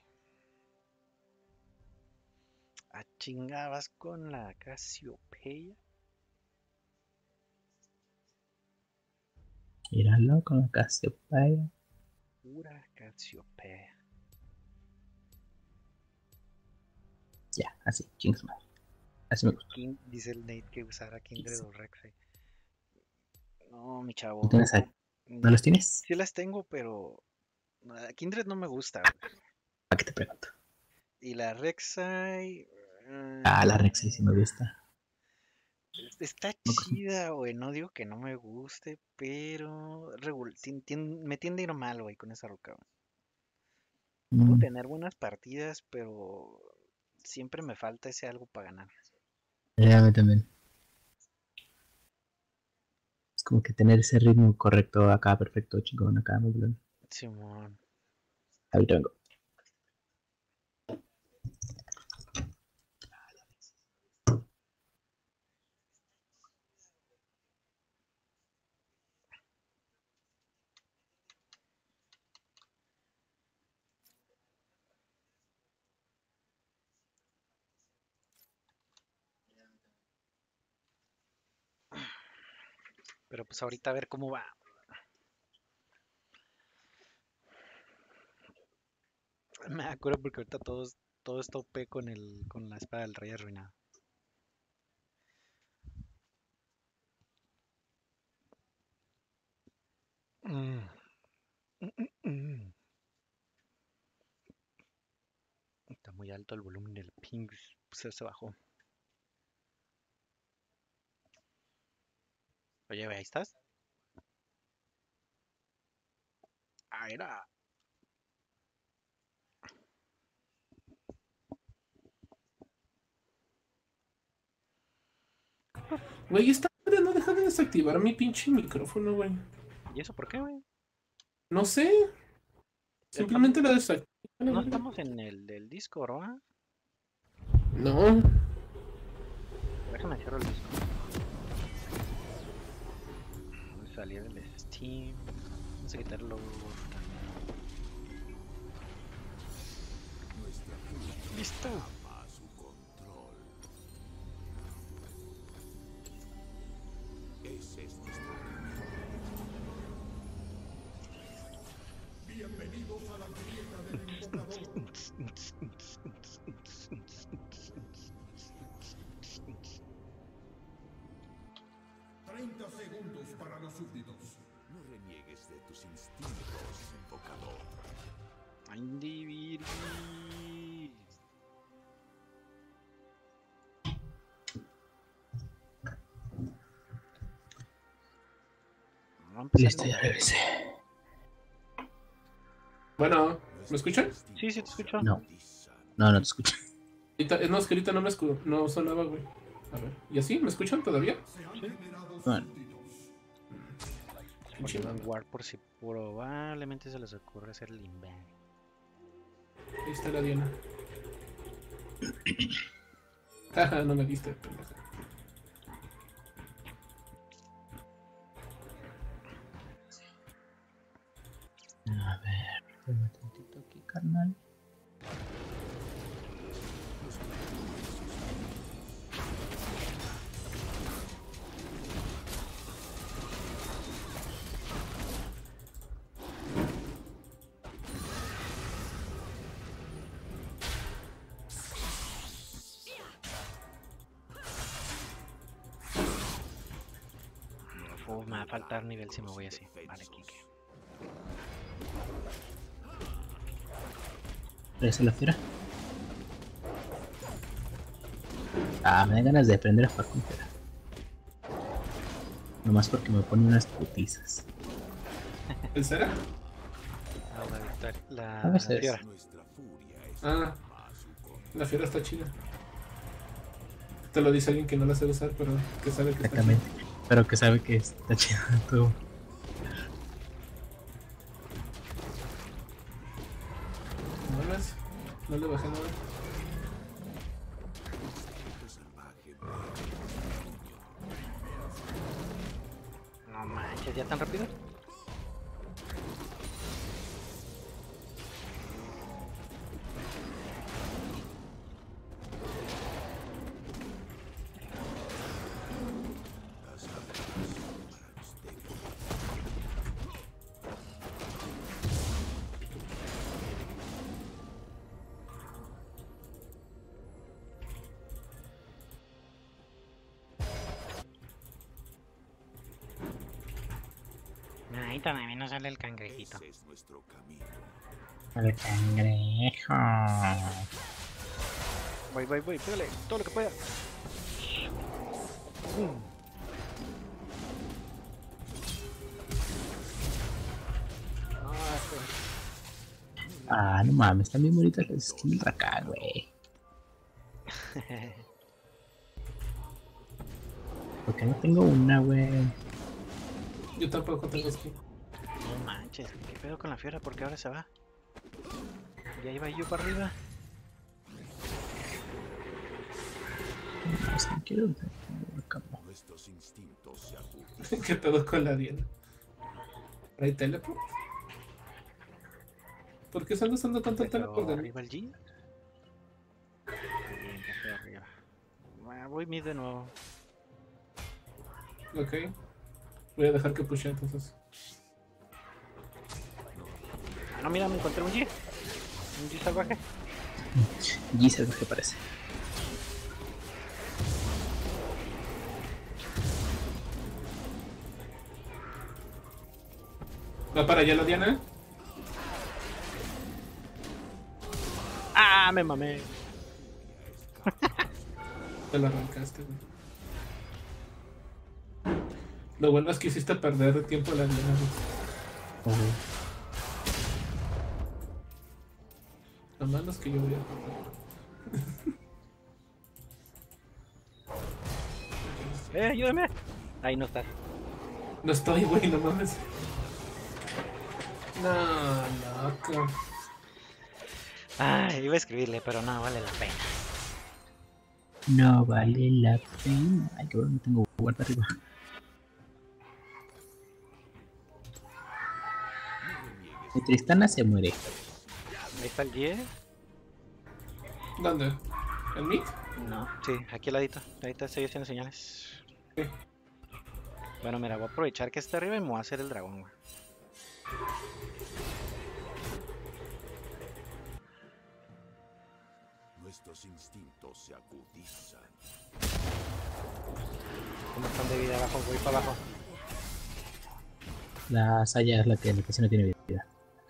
A chingabas con la Casiopeia. Míralo con la Cassiopeia. Pura Casiopeia. Ya, así, chingas madre. Así me gusta. Dice el Nate que usara Kindred Sí. o Rek'Sai. No, mi ¿No chavo. tienes ahí? ¿No los tienes? Sí las tengo, pero Kindred no me gusta, güey. ¿Para qué te pregunto? Y la Rek'Sai... La Rexy sí me gusta. Está chida, güey. No digo que no me guste, pero me tiende a ir mal, güey, con esa ruca, güey. Puedo tener buenas partidas, pero siempre me falta ese algo para ganar. A mí también. Es como que tener ese ritmo correcto acá, perfecto, chingón, acá, muy bien. Simón. Ahorita vengo. Pero pues ahorita a ver cómo va. Me acuerdo porque ahorita todo está OP con la espada del rey arruinado. Mm. Mm. Está muy alto el volumen del ping. Pues se bajó. Oye, ve, ahí estás. Ah, era. Güey, esta madre no deja de desactivar mi pinche micrófono, güey. ¿Y eso por qué, güey? No sé. Estamos, Simplemente la desactiva. la no verga. estamos en el del Discord, ¿va? No. Déjame cerrar el Discord. Voy a salir del Steam. Vamos a quitarlo. Nuestra furia Listo. escapa a su control. Ese es nuestro camino. Bienvenidos a la grieta del invocador. 30 segundos para los súbditos. No reniegues de tus instintos, invocador. Indiviri. Listo, ya regresé. Bueno, ¿me escuchan? Sí, sí te escucho. No. No, no te escucho. No, es que ahorita no sonaba, güey. A ver, ¿y así? ¿Me escuchan todavía? Bueno, Pinche Poniendo en mamá. Ward por si probablemente se les ocurre hacer el inbound. Ahí está la Diana. Jaja, no me viste, pendeja. a ver, espérame tantito aquí, carnal. Me va a faltar nivel si me voy así. Vale, Kike. ¿Esa es la fiera? Ah, me dan ganas de aprender a jugar con fiera. Nomás porque me pone unas putizas. ¿El Cera? Ah, la victoria. La A veces. fiera. Nuestra furia Ah, escapa a su control. la fiera está chida. Te lo dice alguien que no la sabe usar, pero que sabe que está chida. Exactamente. Pero que sabe que está chido todo. ¿No ves? No le bajé nada. Instinto salvaje No manches, ¿ya tan rápido? las armas para los débiles. Ahí también no sale el cangrejito. Ese es nuestro camino. El cangrejo. Voy, pégale, todo lo que pueda. Ah, no mames, están bien bonitas las skins acá, güey. Porque no tengo una, güey. Yo tampoco tengo skin. No manches, ¿qué pedo con la fiera? ¿Por qué ahora se va? Ya iba yo para arriba. No sé, quiero una cama. Nuestros instintos se agudizan. ¿Qué pedo con la Diana? ¿Hay teleport? ¿Por qué están usando tanto el Pero teleport de mí? arriba el G. Bien, ya estoy arriba. Bueno, voy mid de nuevo. Ok. Voy a dejar que pushe entonces. Ah, no, mira, me encontré un G. Un G salvaje. Giselle, ¿qué parece? ¿Va para allá la Diana? Ah, me mamé. Te la arrancaste, güey. Lo bueno es que hiciste perder tiempo a la Diana, güey. Lo malo es que yo voy a perder. Ayúdame. Ahí no estás. No estoy, güey, no mames. No, loco. Ay, iba a escribirle, pero no vale la pena. No vale la pena. Ay, que no tengo guarda arriba. Mi Tristana se muere. Ahí está el G. ¿Dónde? ¿En mí? No, sí, aquí al ladito. Ahorita estoy haciendo señales. Sí. Bueno, mira, voy a aprovechar que está arriba y me voy a hacer el dragón, güey. Nuestros instintos se agudizan. ¿Cómo están de vida abajo? Voy para abajo. La Saya es la que casi no tiene vida.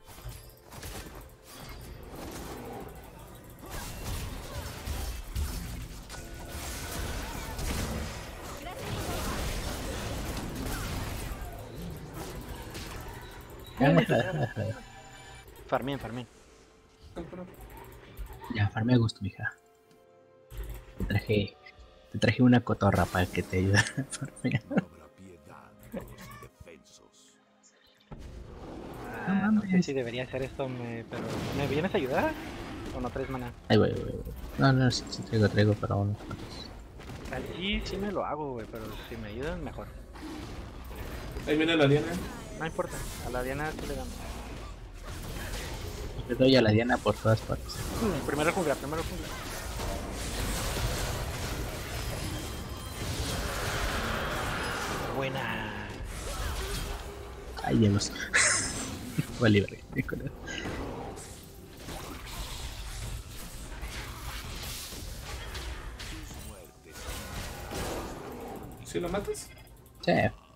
Farmín, farmín. Ya, farme a gusto, mija. Te traje una cotorra para que te ayude a farmear. No habrá piedad con los indefensos. No sé si debería hacer esto, pero ¿me vienes a ayudar? ¿O no traes mana? Ay, güey. No, no, sí traigo para unos cuantos. Allí sí me lo hago, güey, pero si me ayudan, mejor. Ahí viene la Diana. No importa, a la Diana sí le damos. Le doy a la Diana por todas partes. Primero jungla, primero jungla. Buena. Ay, Dios. Vale, verga. ¿Sí lo matas? Sí.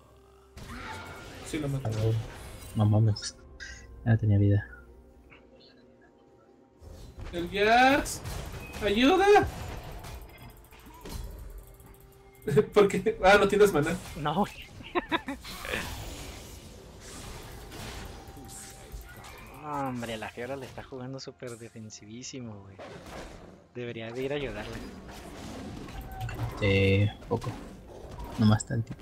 Sí lo matas. No mames. Ya no tenía vida. ¡El Jax! ¡Ayuda! ¿Por qué? Ah, no tienes mana. No. Hombre, la Fiora le está jugando súper defensivísimo, güey. Debería de ir a ayudarle. Poco. Nomás tantito.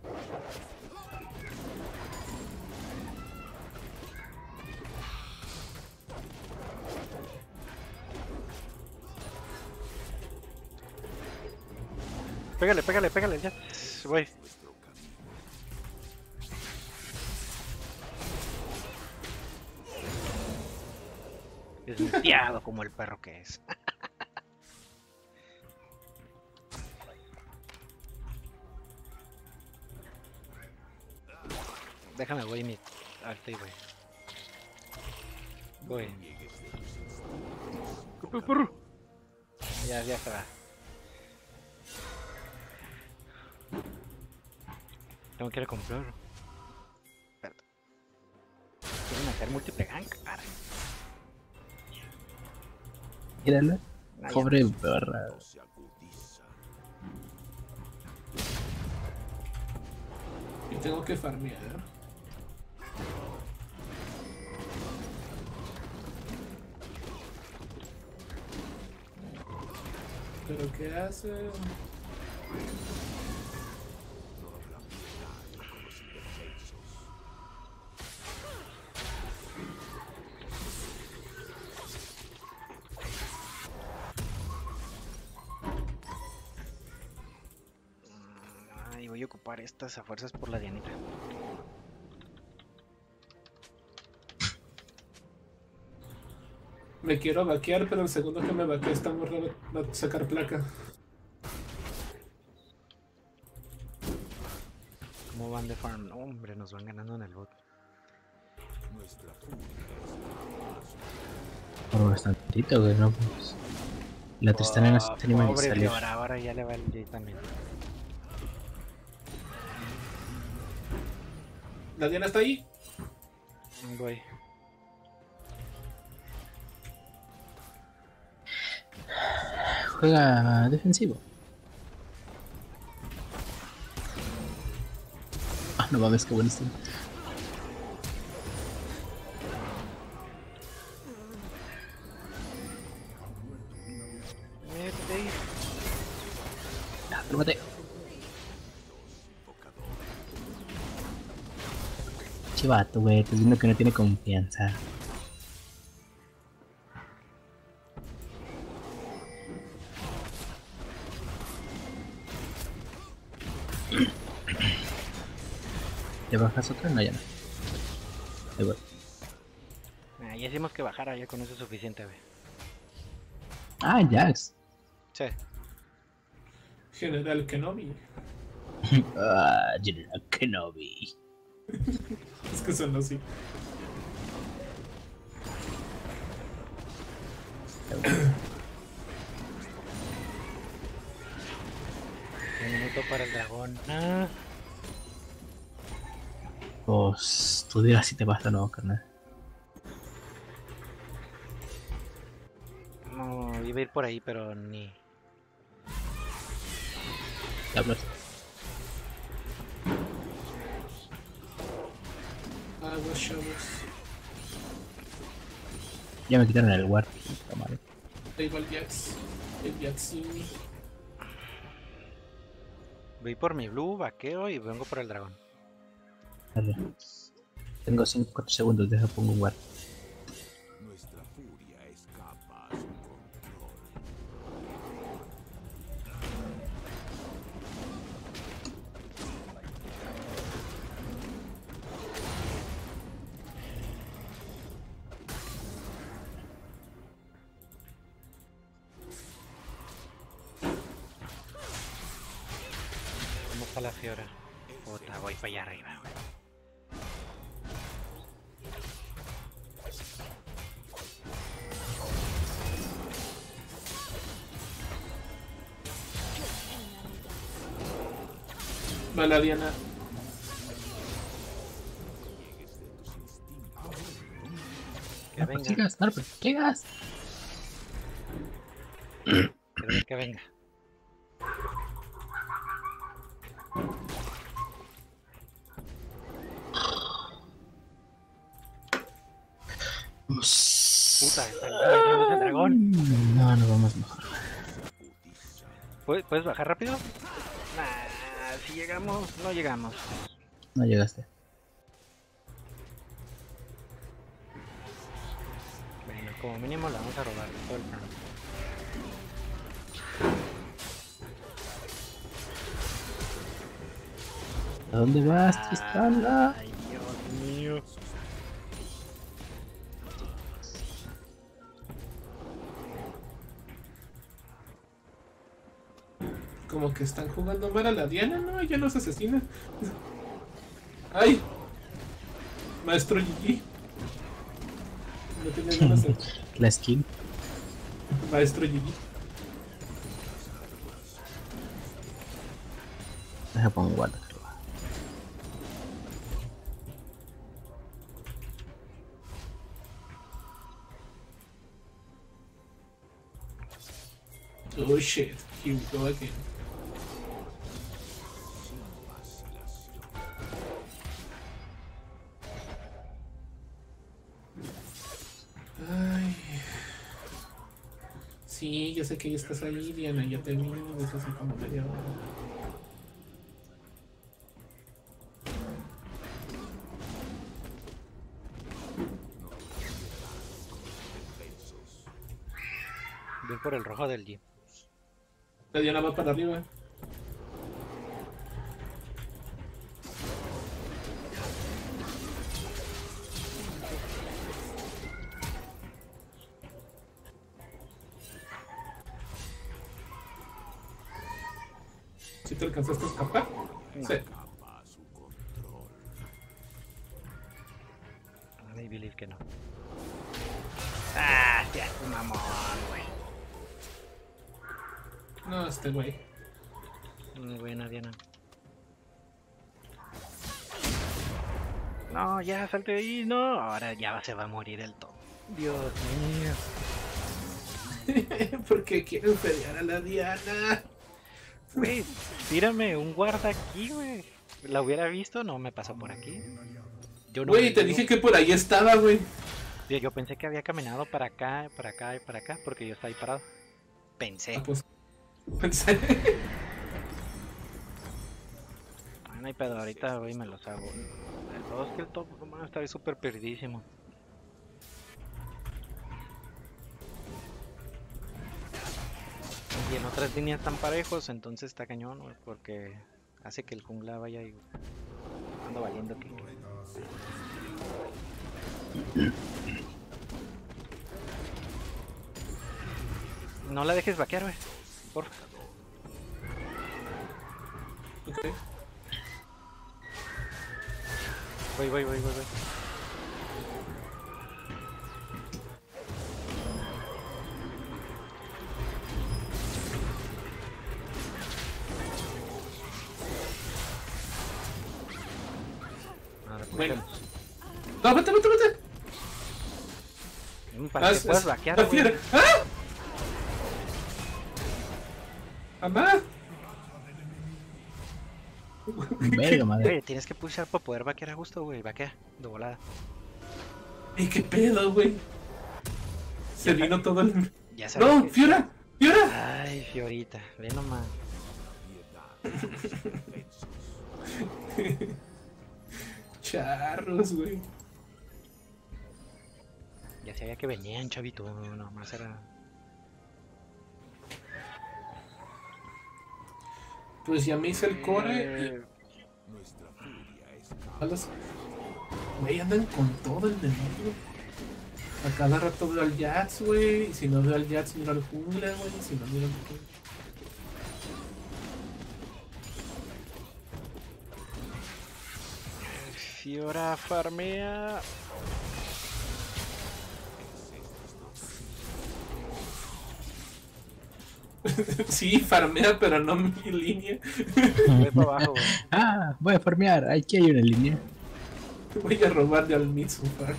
Pégale, pégale, pégale, ya. Voy. Desmuteado como el perro que es. Déjame, voy mi. Ahorita ahí voy. Voy. Ya se va. Tengo que ir a comprarlo. Espérate. ¿Quieren hacer múltiple gank? Caray. Mírala. Ah, ya. Pobre perra. Se agudizan. Y tengo que farmear. ¿Pero qué hace? Ay, voy a ocupar estas a fuerzas por la Dianita. Me quiero vaquear, pero el segundo que me vaquea esta morra va a sacar placa. ¿Cómo van de farm? No, hombre, nos van ganando en el bot. Por bastantito, güey, no pues. La Tristana no se anima ni Pobre salir. Fiora, ahora ya le va el Jay también. ¿La Diana está ahí? Voy. Juega defensivo. Ah, no mames, qué bueno está. Métete ahí. Ah, lo maté. Chivato, güey, estás viendo que no tiene confianza. ¿Te bajas otra? No, ya no. Ahí voy. Ah, ya hicimos que bajara, ya con eso es suficiente, güey. Ah, Jax. Sí. General Kenobi. Ah, General Kenobi. Es que son así. Un minuto para el dragón. Ah. Pues tú dirás si te basta o no, carnal. No, iba a ir por ahí, pero ni. Diablos. Aguas, chavos. Ya me quitaron el guard. Puta madre. Ahí va el Jax. El Jaxin. Voy por mi blue, vaqueo y vengo por el dragón. Dale. Tengo 4 segundos, deja pongo un guard. Nuestra furia escapa a su control. ¿Cómo está la Fiora? Puta, voy para allá arriba, güey. Va la Diana. Que No, venga, sigas, no, pero sigas. que venga. Puta, está el dragón. No, no vamos mejor. ¿Puedes bajar rápido? Nah, si llegamos, no llegamos. No llegaste. Bueno, como mínimo la vamos a robar todo el plano. ¿A dónde vas, Tristana? Ay, Dios mío. Como que están jugando mal a la Diana, ¿no? Ella los asesina. ¡Ay! Maestro Gigi. No tenía ganas de... La skin. Maestro Gigi. Deja pongo un guard. Oh shit, here we go again. Ay. Sí, yo sé que ya estás ahí, Diana. Ya te vi desde hace como media hora. Voy por el rojo del G. La Diana va para arriba. ¿Sí te alcanzaste a escapar? Sí. I believe que no. Ah, ya, mamón, güey. No, este güey. Muy buena, Diana. No, ya, salte de ahí, no. Ahora ya se va a morir el top. Dios mío. ¿Por qué quieren pelear a la Diana? Güey, tírame un guarda aquí, güey. La hubiera visto, no me pasó por aquí. Yo no Güey, me te digo- dije que por ahí estaba, güey. Yo pensé que había caminado para acá, para acá y para acá, porque yo estaba ahí parado. Pensé. Ah, pues. Pensé. Ah, no hay pedo, ahorita voy y me los hago. El todo es que el top, no, está súper perdidísimo. Y en otras líneas tan parejos, entonces está cañón, güey, porque hace que el jungla vaya y ando valiendo aquí. No la dejes vaquear, güey. Porfa. Ok. Voy. Ahora Bueno. pushemos. No, vete. Para que puedas vaquear, güey. fiera. ¡Ah! ¡Mamá! Verga, madre. Oye, tienes que pushar para poder vaquear a gusto, güey. Vaquea, de volada. ¡Ey, qué pedo, güey! Se vino todo el... Ya sabes. ¡No! que- ¡Fiora! ¡Fiora! Ay, Fiorita, ve nomás. Charros, güey. Ya sabía que venían, chavito. Nomás era. Pues ya me hice el core y... Güey, andan con todo el demonio. A cada rato veo al Jats, güey. Y si no veo al Jats, miro al jungla, güey. Y si no miro al jungla... Fiora farmea. Sí, farmea, pero no mi línea. Ve para abajo, güey. Ah, voy a farmear. Aquí hay una línea. Voy a robarle al Mitsu, farm.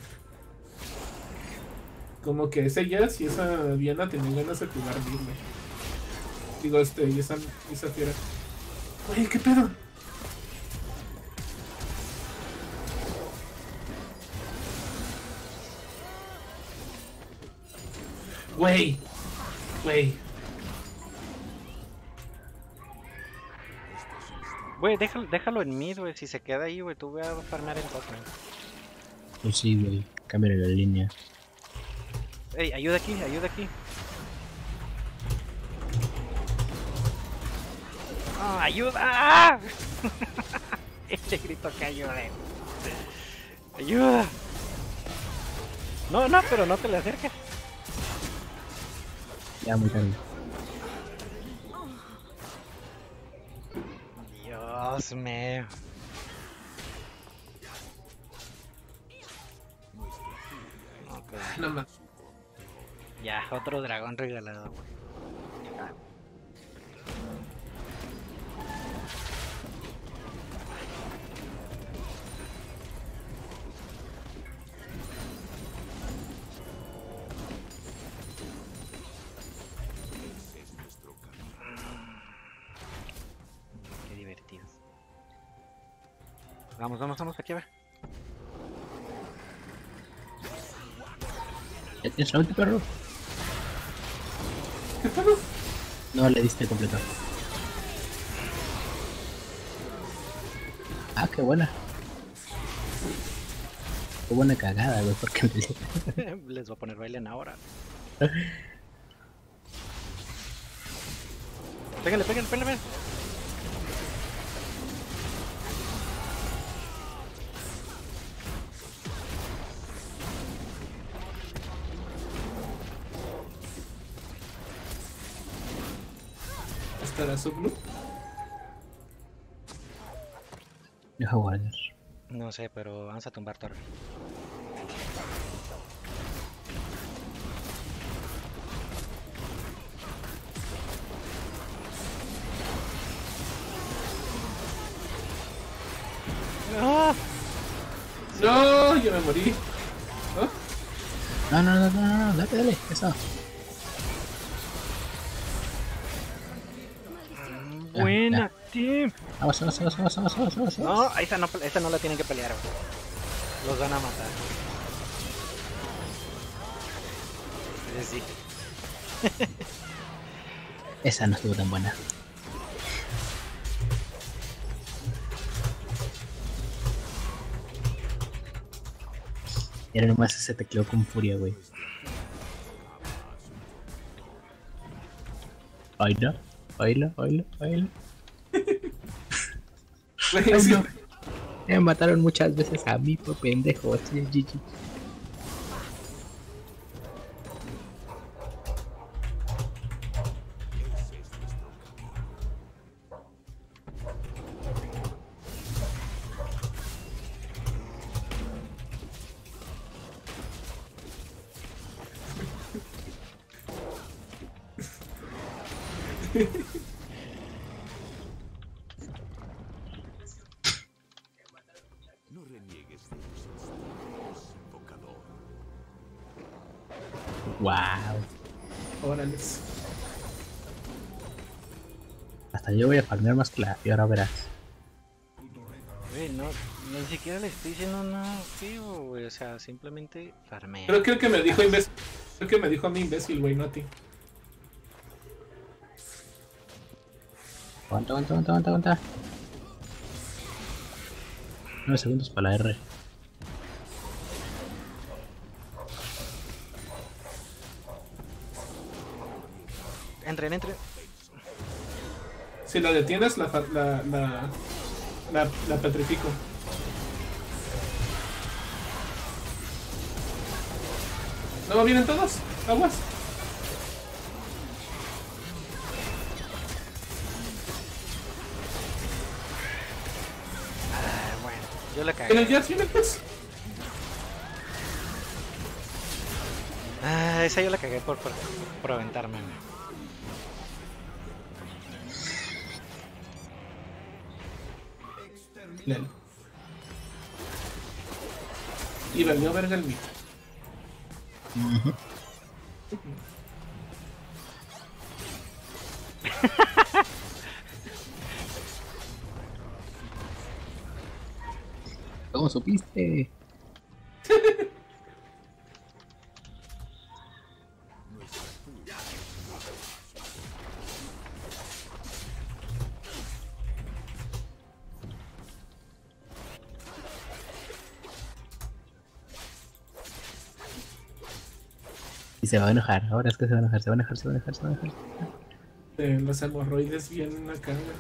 Como que ese Jats y esa Diana tenían ganas de jugar bien, güey. Digo, y esa fiera. Oye, ¿qué pedo? Güey. Güey, déjalo en mid, güey. Si se queda ahí, güey, tú voy a farmear en top, güey. Pues sí, güey. Cámbiale la línea. Ey, ayuda aquí. ¡Ah, ayuda! ¡Ah! Este grito que ayude. ¡Ayuda! No, pero no te le acerques. Ya muy tarde. Dios mío. Ok, No más. ya, otro dragón regalado, güey. Qué divertido. Vamos, aquí a ver. ¿Ya tienes la ulti, perro? ¿Qué pedo? No, le diste completo. Ah, qué buena. Qué buena cagada, güey, porque Les voy a poner bailen ahora. Pégale, pégale, pégale. ¿Estará su blue? Deja guardar. No sé, pero vamos a tumbar torre. ¡Ah! No, yo me morí. ¿No? No, dale, eso. Buena, team. Vamos. No, esa no la tienen que pelear, güey. Los van a matar. Sí. Esa no estuvo tan buena. Y ahora nomás se tecleó con furia, güey. Baila. Güey, Ay, sí. no. Me mataron muchas veces a mí por pendejo. Así es, GG. No reniegues de tus instintos, invocador. Wow. Órale. Hasta yo voy a farmear más que la y ahora verás. Güey, no, ni siquiera le estoy diciendo nada activo, güey. O sea, simplemente farmea. Creo que me dijo imbécil. Creo que me dijo a mí imbécil, güey, no a ti. Aguanta. 9 segundos para la R. Entren. Si la detienes, la petrifico. ¿No vienen todos? Aguas. Bueno, yo le ¿En cagué. el Jazz vienen pues? Esa yo la cagué por aventarme. Lel. Y valió verga el mío. ¿Cómo supiste? Y se va a enojar, ahora es que se va a enojar. Los hemorroides bien acá, güey.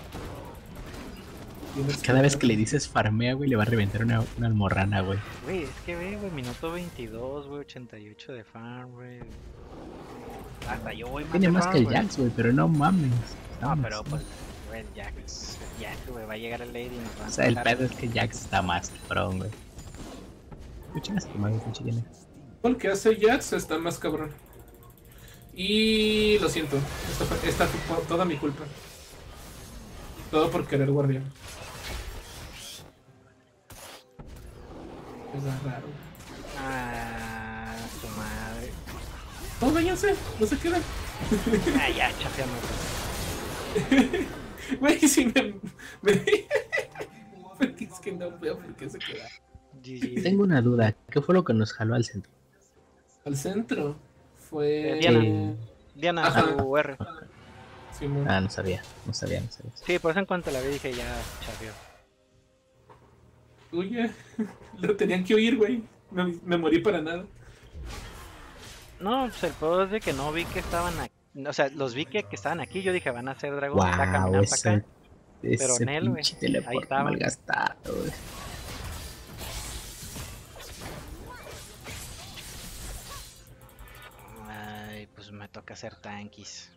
Bien Cada vez que le explotados. dices farmea, güey, le va a reventar una almorrana, güey. Güey, es que ve, güey, minuto 22, güey, 88 de farm, güey. Hasta yo voy más Tiene de más farm, que el güey. Jax, güey, pero no mames. No, pero pues, güey, Jax, güey, va a llegar el Lady y nos va a O sea, el matar. pedo es que Jax está más cabrón, güey. Escuchen a su madre, pinche llena. El que hace Jax está más cabrón. Y lo siento, esta fue toda mi culpa. Todo por querer guardián. Es raro. Ah, su madre. No, váyanse, no se quedan. Ah, ya, chafeamos. Güey, si me... Porque es que no veo por qué se queda. GG. Tengo una duda, ¿qué fue lo que nos jaló al centro? Al centro fue... Diana. Sí. Diana, Ajá. su R. Simón. Ah, no sabía. Sí, por eso en cuanto la vi dije ya, chavió. Oye, lo tenían que oír, güey. Me morí para nada. No, pues el peor es de que no vi que estaban aquí. O sea, los vi que estaban aquí. Yo dije, van a ser dragón, va a Wow, caminar para acá. Pero ese Nel, güey, pinche ahí teleporte estaban. malgastado, güey. Ay, pues me toca hacer tanquis.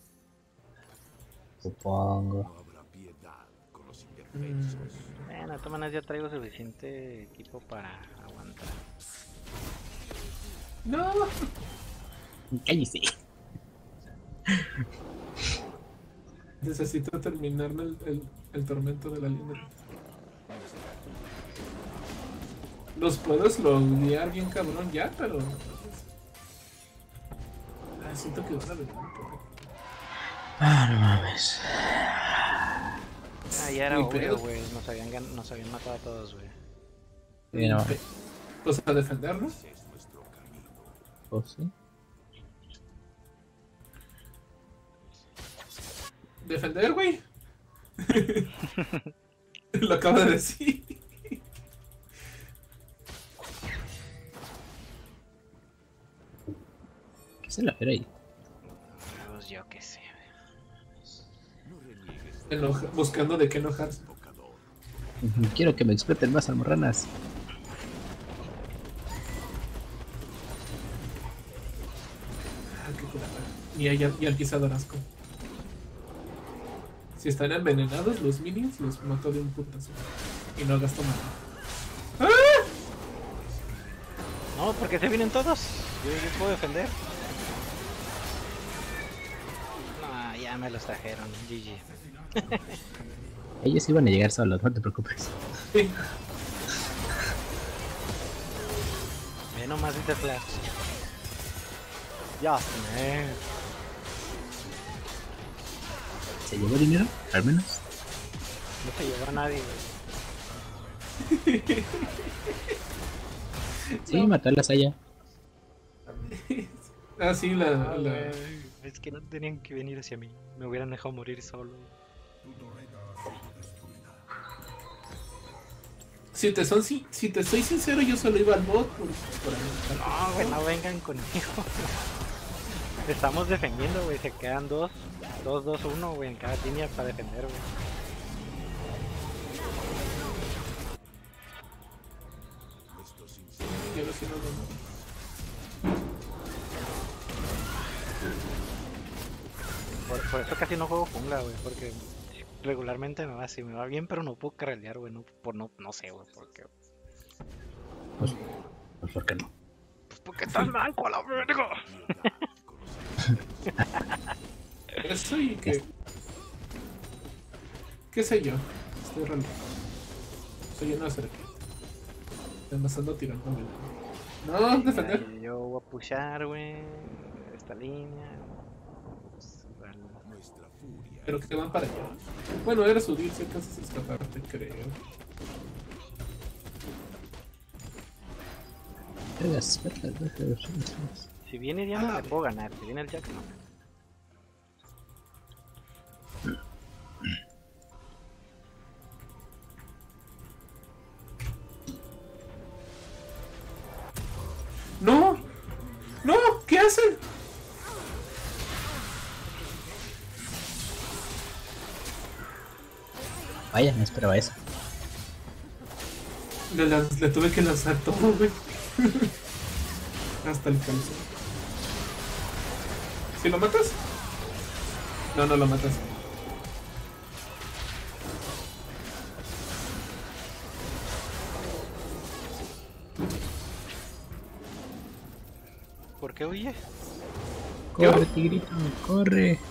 Supongo. No habrá piedad con los Mm, indefensos. Bueno, de todas maneras ya traigo suficiente equipo para aguantar. No. Cállese. Necesito terminarme el tormento de la línea. Los puedo slowear bien cabrón ya, pero... Ah, siento que van a venir un poco. Ah, no mames. Ah, ya era Ni obvio, pedo. güey. Nos habían matado a todos, güey. Sí, no. Pues a defendernos. Ese es nuestro camino. ¿O sí? Defender, güey. Lo acabo de decir. ¿Qué se la era ahí? Pues yo qué sé. No reniegues de Buscando de qué enojarse. invocador. Quiero que me exploten más almorranas. Ah, qué curada. Y al guisado asco. Si están envenenados los minions, los mato de un putazo. Y no gasto nada. No, porque se vienen todos. Yo puedo defender. No, ya me los trajeron. GG. Ellos iban a llegar solos, no te preocupes. Sí. Ve nomás este flash. Ya, ¿Se llevó dinero? Al menos. no se llevó a nadie, güey. Sí, mató a la Saya. Ah, sí, la... Es que no tenían que venir hacia mí. Me hubieran dejado morir solo. Tu torreta ha sido destruida. Si te soy sincero, yo solo iba al bot por No, güey, no vengan conmigo. Estamos defendiendo, güey. Se quedan 2, 2, 1, güey, en cada línea para defender, güey. Nuestros instintos Yo no sé, Por eso casi no juego jungla, güey, porque regularmente me va así, me va bien, pero no puedo carrelear, güey, no sé, güey, porque... Pues ¿por qué no? Pues porque estás manco a la verga. Eso y que... ¿Qué sé yo? Estoy raro. Soy una serpiente. Además ando tirando veneno. No, defender. Yo voy a pushar, güey, esta línea. Pues, vale. nuestra furia. Pero que van para allá. Bueno, era subir si alcanzas a escaparte, creo. Si viene Diana, le puedo ganar. Si viene el Jack, no. ¡No! ¡No! ¿Qué hacen? Vaya, no esperaba eso. Le tuve que lanzar todo, güey. Hasta el calzón. ¿Si lo matas? No, no lo matas. ¿Por qué huye? Corre, tigrito, corre.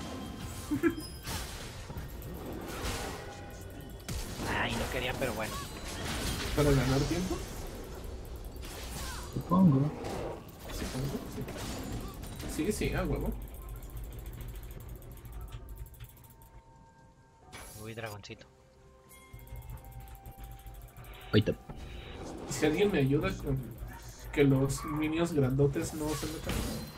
Ay, no quería, pero bueno. ¿Para ganar tiempo? Supongo. Supongo, sí. Sí, sí, a huevo. Uy, dragoncito. Ahorita. Si alguien me ayuda con que los minions grandotes no se metan.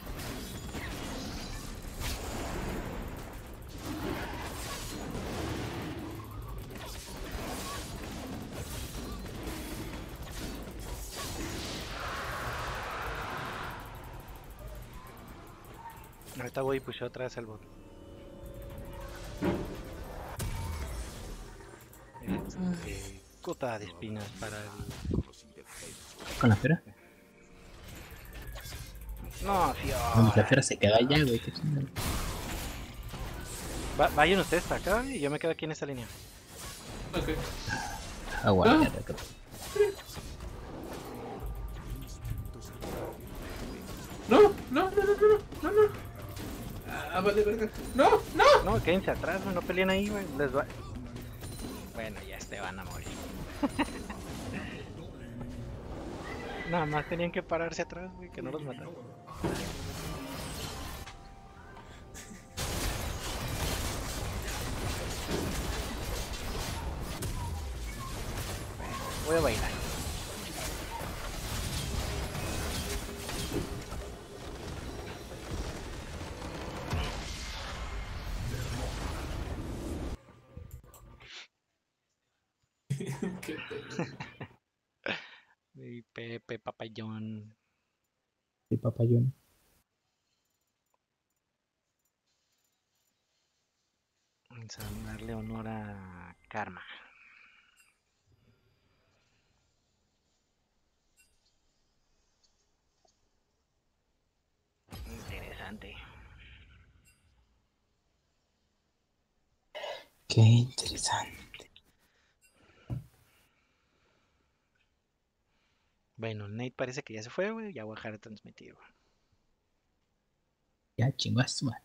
Ahorita voy y pusheo otra vez el bot. Cota de espinas para el... ¿Con la fiera? No, No, la tío. fiera se queda allá, güey. Qué chingada. Vayan ustedes para acá y yo me quedo aquí en esta línea. Ok. Aguanta. No, no, no, no, no, no, no. Ah, vale, verga. No, no. No, quédense atrás, güey, no peleen ahí, güey. Les va... Bueno, ya van a morir. Nada más tenían que pararse atrás, güey, que no los mataran. Voy a bailar. Qué pedo. Y Pepe, Papayón. Y papayón. Vamos a darle honor a Karma. Interesante. Qué interesante. Bueno, Nate parece que ya se fue, güey. Ya voy a dejar de transmitir, güey. Ya chingas, man.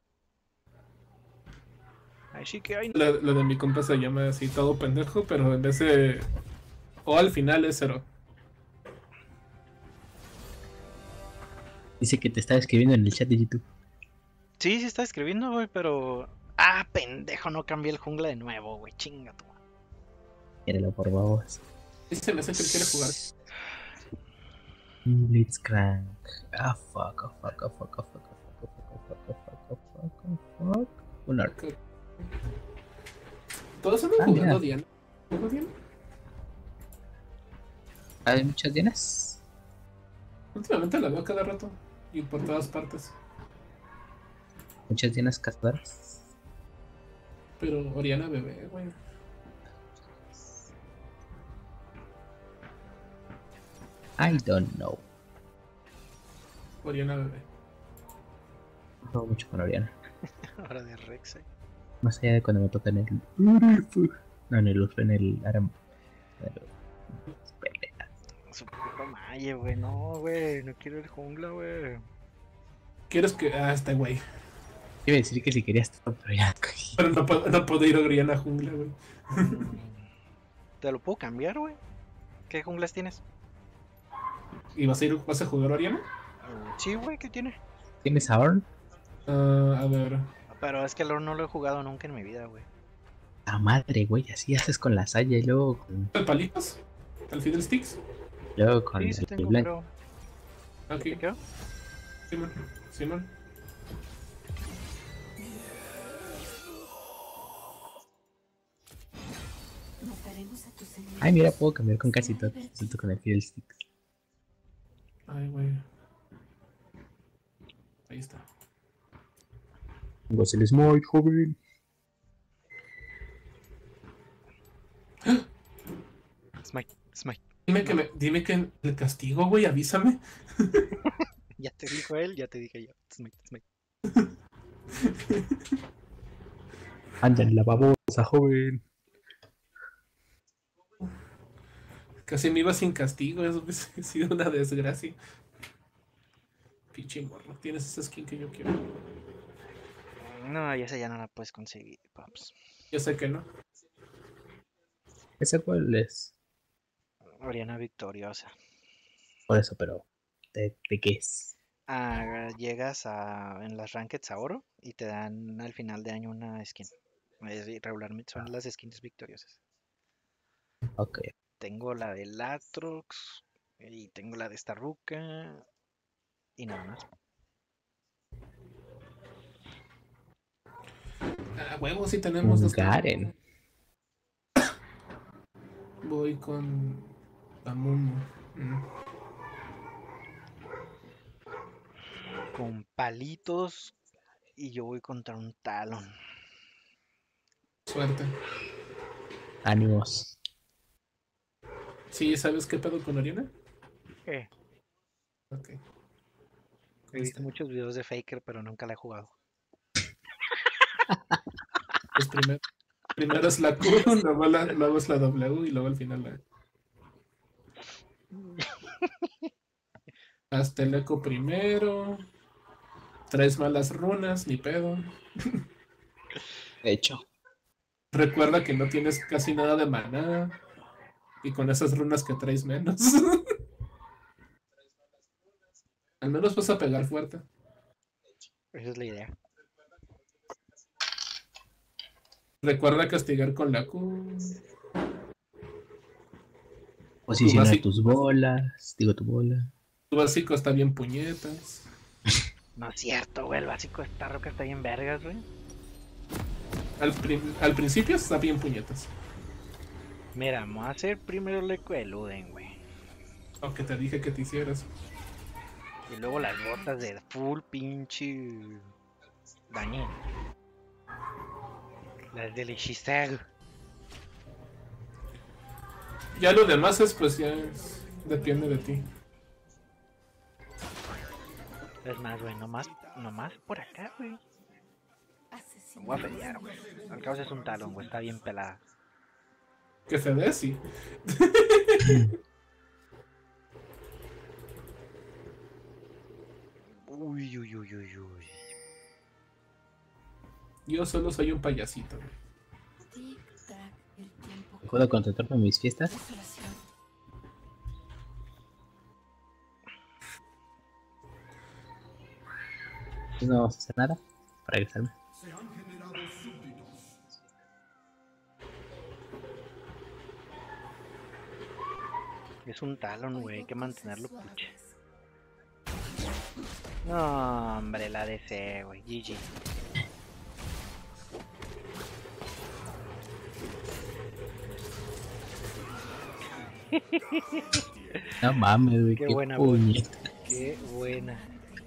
Así que hay... Lo de mi compa se llama así todo pendejo, pero en vez de o al final es 0. Dice que te estaba escribiendo en el chat de YouTube. Sí, está escribiendo, güey, pero... Ah, pendejo, no cambié el jungla de nuevo, güey. Chinga tu madre. Míralo por favor. Y se me hace que él quiere jugar. Blitzcrank. Ah, fuck, oh, fuck, oh, fuck, oh, fuck, oh, fuck, oh, fuck, oh, fuck, oh, fuck, oh, fuck. Un orc. Todos andan Ah, jugando mira. Diana. ¿Juego Diana? ¿Hay muchas dienas? Últimamente la veo cada rato y por todas partes. Muchas dienas cazadoras. Pero Oriana bebé, güey. I don't know. Oriana bebé. No juego mucho con Oriana. Ahora de Rex, Más allá de cuando me toca en el Urfu. No, en el Urfu, en el Aram. Su puta madre, güey. No, güey. No quiero el jungla, güey. ¿Quieres que.? Ah, este güey. Iba a decir que si querías todo, pero ya cogí. Pero no puedo ir a Oriana jungla, güey. ¿Te lo puedo cambiar, güey? ¿Qué junglas tienes? ¿Y vas a jugar Oriana? Sí, güey, ¿qué tiene? ¿Tienes a Orn? A ver. Pero es que el LoL no lo he jugado nunca en mi vida, güey. La madre, güey, así haces con la Saya y luego con, ¿El palitos? ¿El Fiddlesticks? luego con Sí, sí el tengo, blanco. pero... Aquí. ¿Te quedó? Simón. Simón. Ay, mira, puedo cambiar con casi todo, excepto con el Fiddlestick. Ay, güey. Ahí está. Tengo el Smite, joven. Smite. Dime que el castigo, güey, avísame. Ya te dijo él, ya te dije yo. Smite. Anda en la babosa, joven. Casi me iba sin castigo, eso hubiese sido una desgracia. Pinche morro, tienes esa skin que yo quiero. No, esa ya no la puedes conseguir, paps. Yo sé que no. ¿Ese cuál es? Oriana victoriosa. Por eso, pero ¿de qué es? Llegas en las rankeds a oro y te dan al final de año una skin. Regularmente son las skins victoriosas. Ok. Tengo la de Latrox, Y tengo la de esta ruca. Y nada más. Ah, huevos, sí tenemos dos. Garen. Voy con Amumu. Con palitos. Y yo voy contra un talón. Suerte. Ánimos. Sí, ¿sabes qué pedo con Oriana? Ok. He visto muchos videos de Faker, pero nunca la he jugado. Pues primero es la Q, luego es la W y luego al final la... Hasta el eco primero. Traes malas runas, ni pedo. De hecho. Recuerda que no tienes casi nada de maná. Y con esas runas que traes menos. Al menos vas a pegar fuerte. Esa es la idea. Recuerda castigar con la Q. Posicionar tus bolas. Digo tu bola. Tu básico está bien puñetas. No es cierto, güey. El básico de esta roca está bien vergas, güey. Al principio está bien puñetas. Mira, vamos a hacer primero el eco de Luden, güey. Aunque te dije que te hicieras. Y luego las botas de full pinche dañín. Las del hechicero. Ya lo demás es pues depende de ti. Es más, güey, nomás por acá, güey. Me voy a pelear, güey. Al cabo es un talón, güey, está bien pelada. Que se dé, sí. Uy, uy, uy, uy, uy. Yo solo soy un payasito. ¿Puedo contratarme en mis fiestas? Pues no vamos a hacer nada para regresarme. Se han generado súbditos. Es un talón, güey, hay que mantenerlo puche. No, hombre, la DC, güey, GG. No mames, güey, Qué qué buena, puñeta. Qué buena.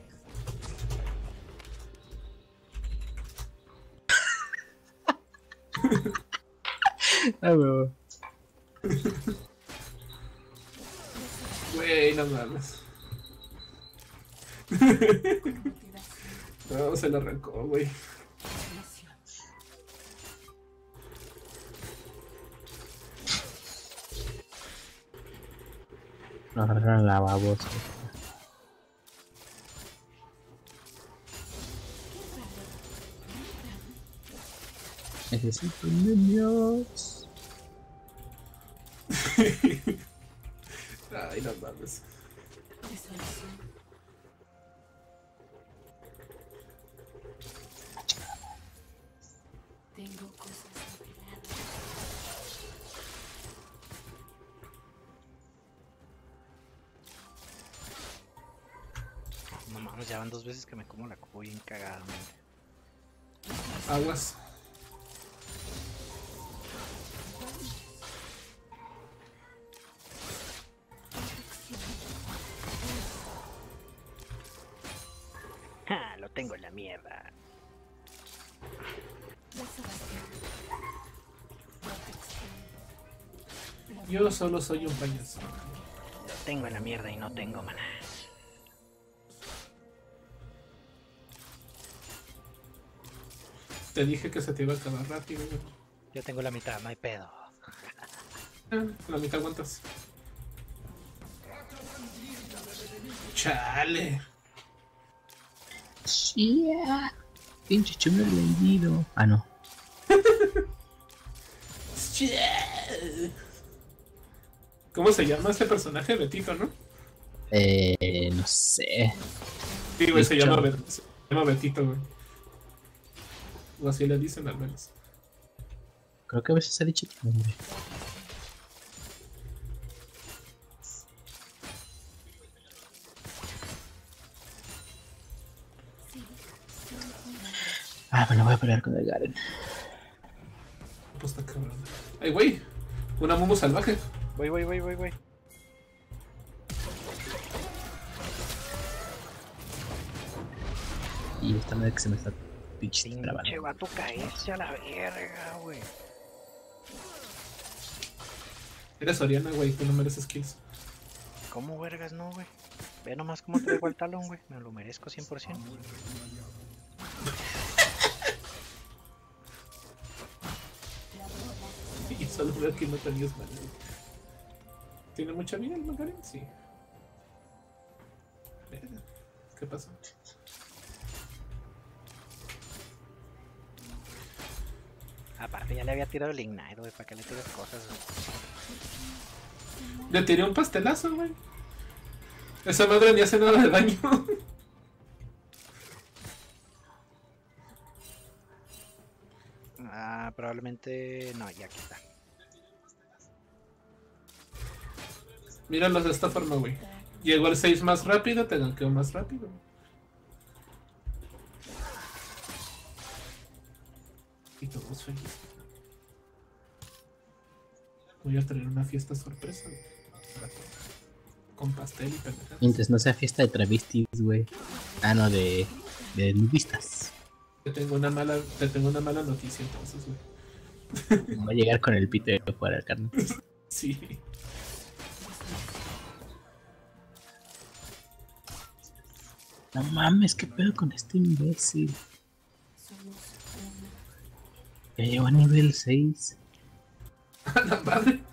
Ah, güey. Güey, no mames. No, se lo arrancó, güey. Nos agarraron la babosa. Necesito niños. Ay, no mames. Tengo cosas reveladas. No mames, ya van 2 veces que me como la cubo bien cagada, man. Aguas. Ja, lo tengo en la mierda. Yo solo soy un payaso. Lo tengo en la mierda y no tengo maná. Te dije que se te iba a acabar rápido, güey. Yo tengo la mitad, no hay pedo. La mitad aguantas. Chale. Yeah. Pinche chulo vendido. Ah, no. ¿Cómo se llama este personaje? Betito, ¿no? No sé. Sí, güey, se Bicho. llama Betito, güey. O así le dicen al menos. Creo que a veces ha dicho tu nombre. Ah, me lo voy a pelear con el Garen. Pues está cabrón. ¡Ay, güey! Una Mumu salvaje. Voy. Y esta madre que se me está pinche trabando. Pinche vato caerse a la verga, güey. Eres Oriana, güey, tú no mereces kills. ¿Cómo vergas no, güey? Ve nomás cómo traigo el talón, güey. Me lo merezco 100%. Y solo veo que no tenías mal. ¿Tiene mucha vida el Macarín? Sí. Verga, ¿qué pasó? Aparte ya le había tirado el Ignite, güey. ¿Para qué le tiras cosas, güey? Le tiré un pastelazo, güey. Esa madre ni hace nada de daño. Ah, probablemente... No, ya aquí está. Míralos de esta forma, güey. Llegó el 6 más rápido, te ganqueo más rápido. Y todos felices. Voy a traer una fiesta sorpresa, güey, para todos. Con pastel y pendejadas. Mientras no sea fiesta de travestis, güey. Ah, no, de nudistas. Te tengo una mala noticia entonces, güey. Va a llegar con el pito de fuera del carne. Sí. No mames, qué pedo con este imbécil. Ya llegó a nivel 6. A la madre.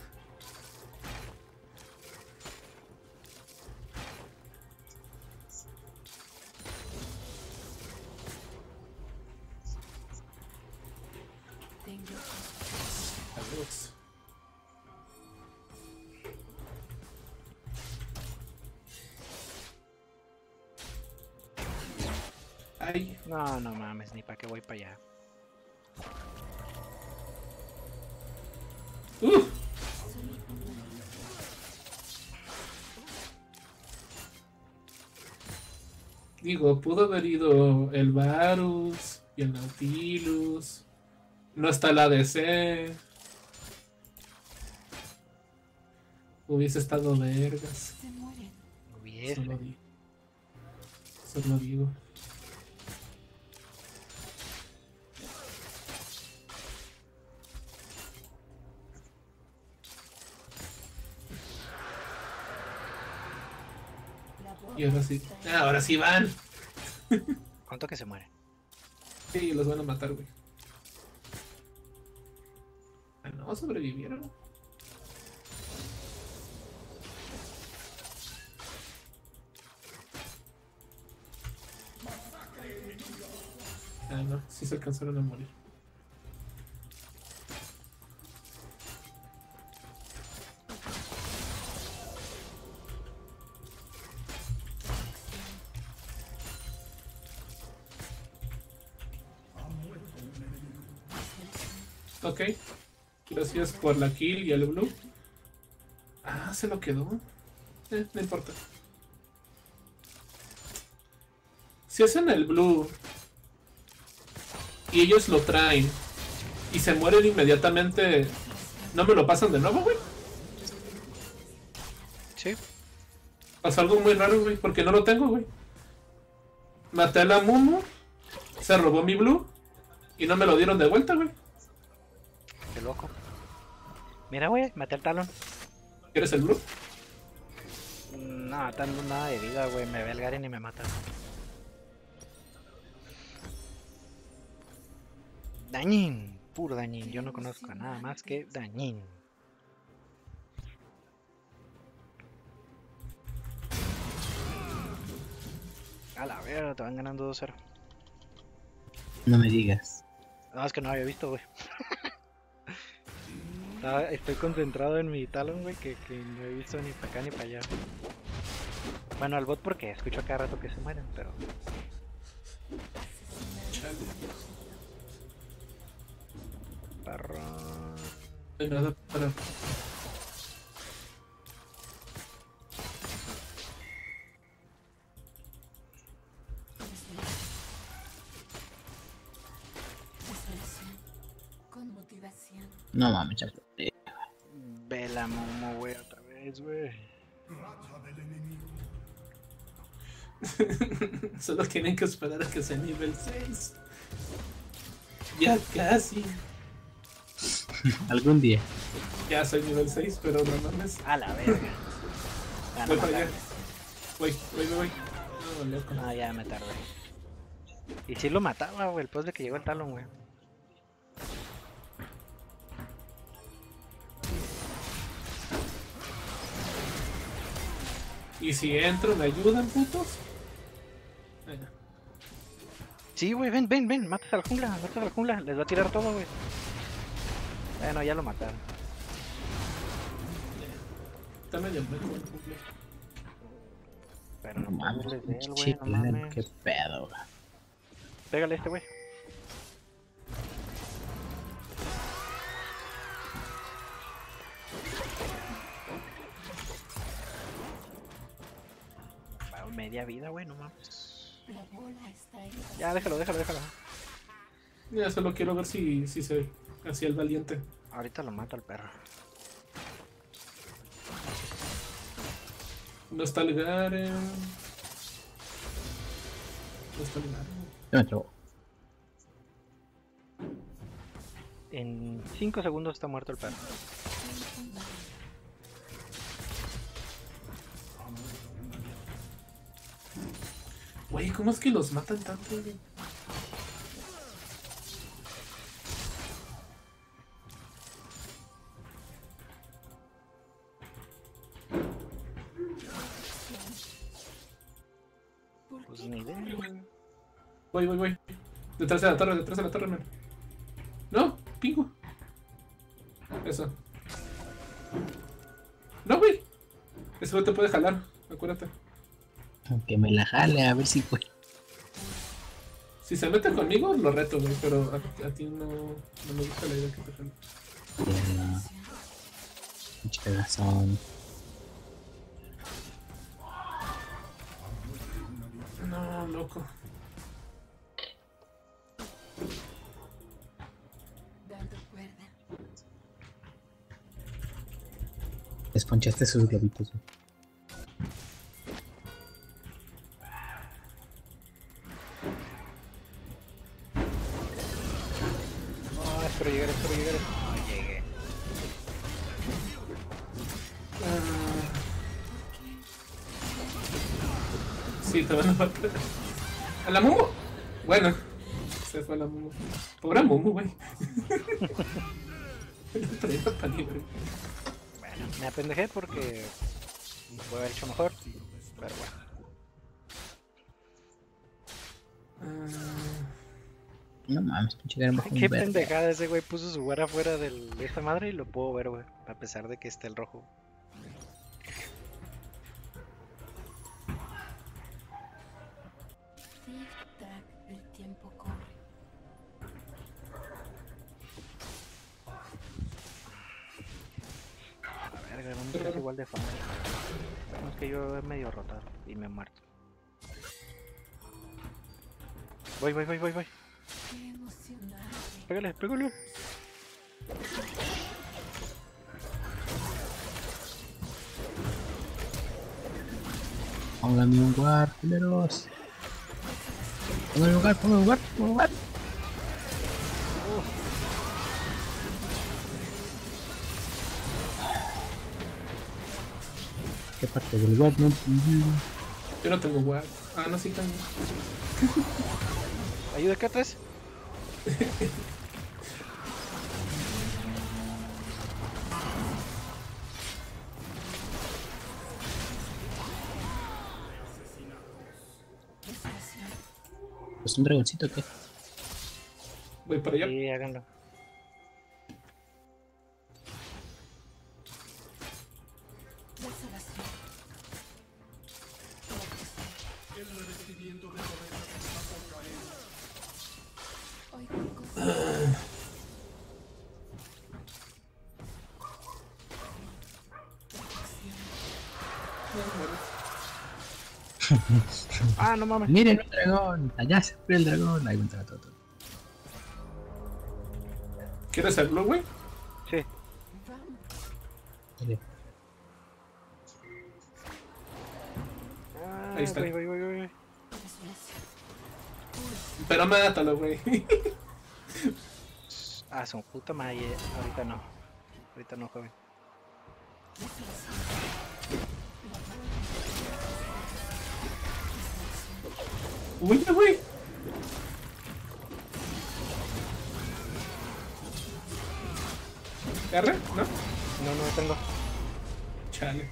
Adiós. Ay, No, no mames, ni para qué voy para allá. uh. Digo, pudo haber ido el Varus y el Nautilus. No está la ADC. Hubiese estado vergas. Hubiese. Solo digo. Y ahora sí. Ahora sí van. ¿Cuánto que se muere? Sí, los van a matar, güey. Ah, no, sobrevivieron. Ah, no, sí se alcanzaron a morir. Ok, gracias por la kill y el blue. Ah, se lo quedó. No importa. Si hacen el blue y ellos lo traen y se mueren inmediatamente, ¿no me lo pasan de nuevo, güey? Sí. Pasó algo muy raro, güey, porque no lo tengo, güey. Maté a la Mumu, se robó mi blue y no me lo dieron de vuelta, güey. Qué loco. Mira, güey, maté al talón. ¿Quieres el blue? No, tengo nada de vida, güey. Me ve el Garen y me mata. Dañín. Puro dañín. Yo no conozco nada más que dañín. A la verga, te van ganando 2-0. No me digas. No, es que no había visto, güey. Estoy concentrado en mi talón, güey, que no he visto ni para acá ni para allá. Bueno, al bot porque escucho a cada rato que se mueren, pero... Chale. Parrón. No hay nada para... No mames, chaval. Ve la Momo, güey, otra vez, güey. Racha del enemigo. Solo tienen que esperar a que sea nivel 6. Ya casi. Algún día. Ya soy nivel 6, pero no mames. A la verga. Ah, no Voy para allá. matarme. Voy. No, loco. No, ya me tardé. Y sí lo mataba, güey, después de que llegó el talón, güey. Y si entro, ¿me ayudan, putos? Venga. Sí, güey, ven, matas a la jungla, les va a tirar todo, güey. Bueno, ya lo mataron. Está medio medio el jungla. Pero No no mames, puedes de él, pinche güey, no Clan, mames. qué pedo, güey. Pégale a este, güey. Va, media vida, güey, no mames. Ya, déjalo. Ya solo quiero ver si se hacía el valiente. Ahorita lo mata el perro. No está el Garen. No está el Garen. Ya me trabó. En 5 segundos está muerto el perro. Güey, ¿cómo es que los matan tanto, güey? Pues ni idea, güey. Voy. Detrás de la torre, man. No, pingo. Eso. No, güey. Eso no te puede jalar, acuérdate. Aunque me la jale, a ver si puede. Si se mete conmigo, lo reto, güey, pero a ti no me gusta la idea que te jale. Pinche cagazón. No, loco. Les ponchaste sus globitos, güey. No, espero llegar. No llegué. Sí, te van a matar. ¿A la Mumu? Bueno, se fue la Mumu. Pobre Mumu, güey. Traía para libre. Bueno, me apendejé porque puedo haber hecho mejor. Pero bueno. No mames, pinche Garen bajó un Qué verga. pendejada, ese güey puso su güera afuera de esta madre y lo puedo ver, güey. A pesar de que esté el rojo. Tic-tac, el tiempo corre. A la verga, no es igual de fácil. No, es que yo he medio rotado y me he muerto. Voy. Qué emocionante. Pégale. Póngame un lugar, culeros. Póngame un lugar. ¿Qué parte del lugar no entendí? Yo no tengo guard. Ah, no, sí tengo. Ayuda acá atrás. ¿Es un dragoncito o qué? Voy para allá. Sí, háganlo. Desolación. El revestimiento de torretas está por caer. Oigo cosas. Ah, no mames. Miren un dragón, allá se fue el dragón. Ahí entra todo. ¿Quieres hacerlo, güey? Sí. Vale. Ah, Ahí está. voy. Desolación. Pero mátalo, güey. Ah, su puta madre. Ahorita no. Ahorita no, joven. Uy, güey. ¿Carre? ¿No? No tengo. Chale.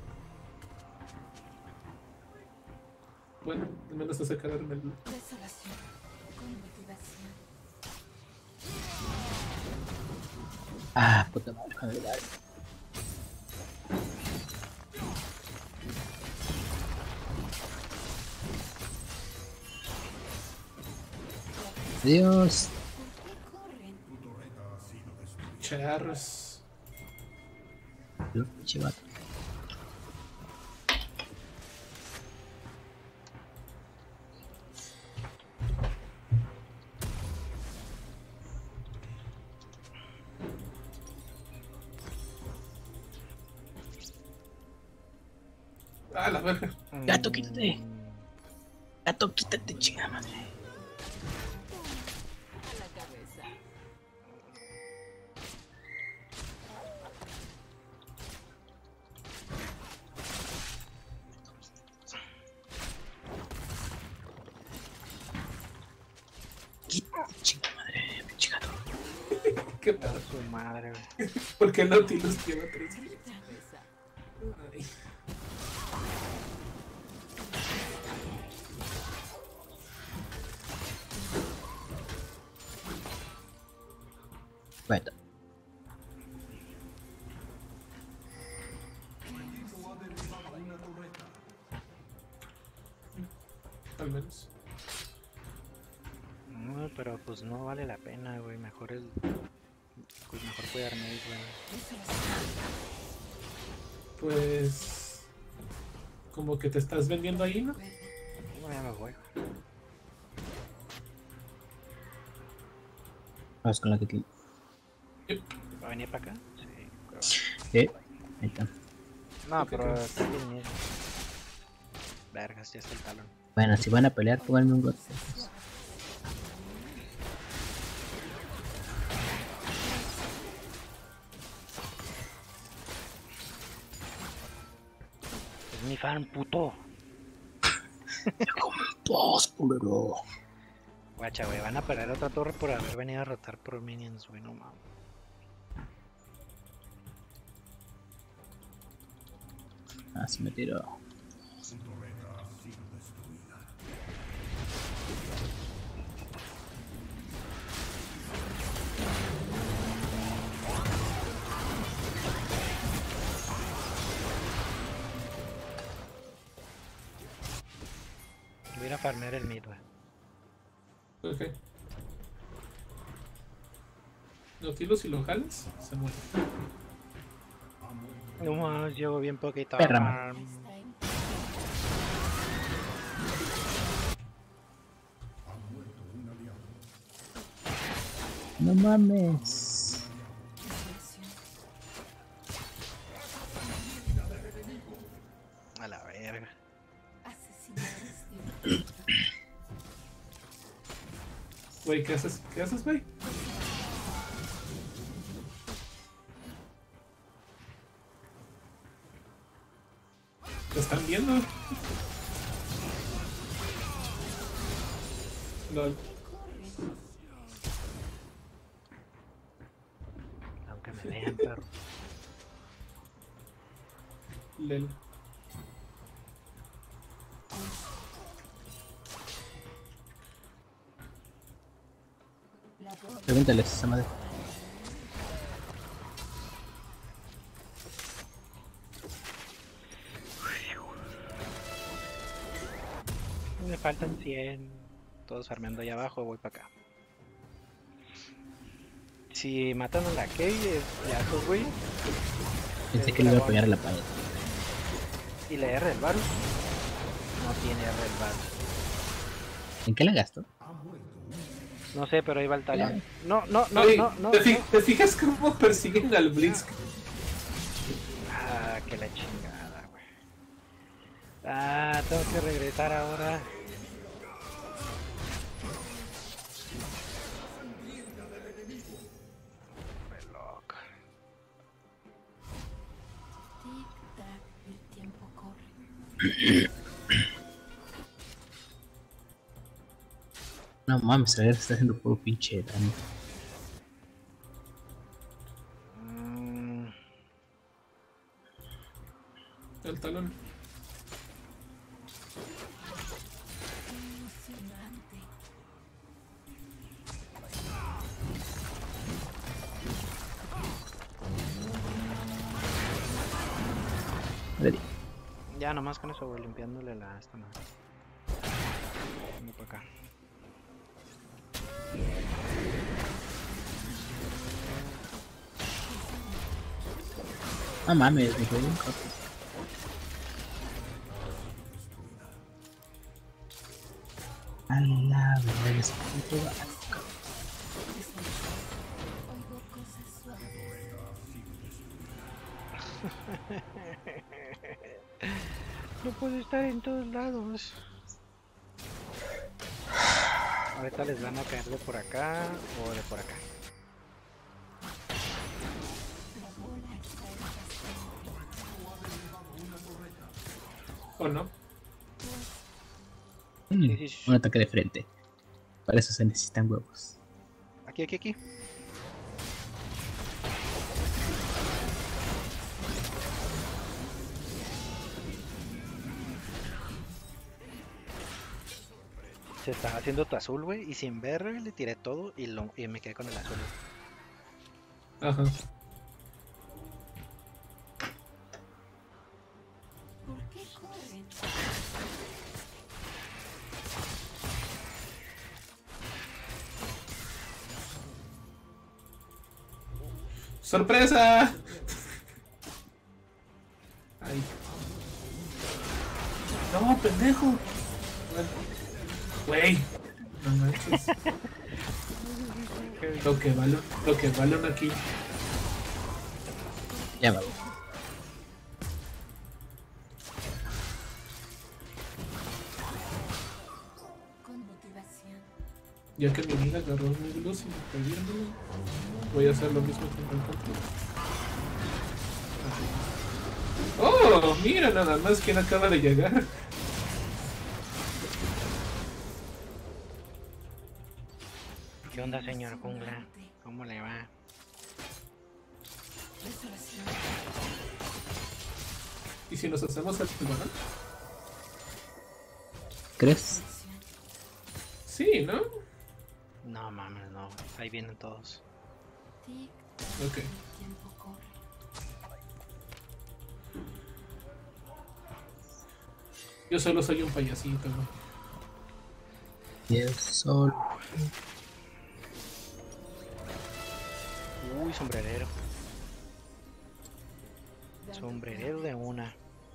Bueno, al menos hace quedarme el... Desolación. Con motivación. Ah, puta madre, joder, dale. Adiós. ¿Por qué corren? Charros. Yo, pinche vato. Ah, la verga. Gato, quítate. Gato, quítate, chingada madre. A la cabeza. Quítate, chingada madre, pinche gato. Qué pedo. Su madre, güey. ¿Por qué el Nautilus lleva 3 vidas? Cabeza. Ay. Bueno, Al menos. No, pero pues no vale la pena, güey. Mejor el. Pues mejor cuidarme, güey. Pues... Como que te estás vendiendo ahí, ¿no? No, ya me voy. vamos con la que... ¿Va a venir para acá? Sí, creo. Ahí está. No, Ok, pero ok. está bien miedo. Vergas, ya está el talón. Bueno, si van a pelear, pónganme un golpe. Es mi fan, puto. Dos, culero. Guacha, güey, van a perder otra torre por haber venido a rotar por minions, güey, no mames. Ah, se me tiró. Voy a ir a farmear el mid, güey. Ok. Nautilus, si lo jalas, se muere. No más, llevo bien poquito. Perra, Está en No mames. desolación. A la verga. Asesinadores de un Güey, ¿qué haces? ¿Qué haces, güey? ¿Te están viendo? Lol. Aunque me dejen, perro. Lel. La voz Pregúntales a esa madre. Me faltan 100. Todos farmeando allá abajo, voy para acá. Si matan a la Kay, ya esos güey. Pensé que le iba a pegar a la pared. Y la R del Varus. No tiene R del Varus. ¿En qué la gasto? No sé, pero ahí va el talón. No, Oye, no. ¿te fijas cómo persiguen al Blitz? la chingada, güey. Ah, tengo que regresar ahora. Me loco. Tic-tac, el tiempo corre. No mames, a ver, está haciendo puro pinche daño. Mm, El talón. Emocionante. Ready. ya nomás con eso voy limpiándole la esta madre. Vengo para acá. No mames, me quedé bien corto. A la verga, ese puto vato. Oigo cosas suaves. No puedo estar en todos lados. Ahorita les van a caer de por acá o de por acá. La bola está en ¿O no? Sí, sí, sí. Un ataque de frente. Para eso se necesitan huevos. Aquí, aquí, aquí. Se está haciendo tu azul, güey, y sin ver le tiré todo y me quedé con el azul. Ajá. ¿Por qué corren? ¡Sorpresa! Ay. No, pendejo. Güey. No manches. Lo que vale una kill. Ya va. Con motivación. Ya que mi amiga agarró mi luz y me está viéndolo, voy a hacer lo mismo con el control. ¡Oh! Mira nada más quién acaba de llegar. ¿Qué onda, señor Jungla? ¿Cómo le va? Restauración. ¿Y si nos hacemos el balón? ¿Crees? Restauración. Sí, ¿no? No mames, no. Ahí vienen todos. Tic-tac, Ok. el tiempo corre. Yo solo soy un payasito, güey. Y el sol. Uy, sombrerero. Sombrerero de una.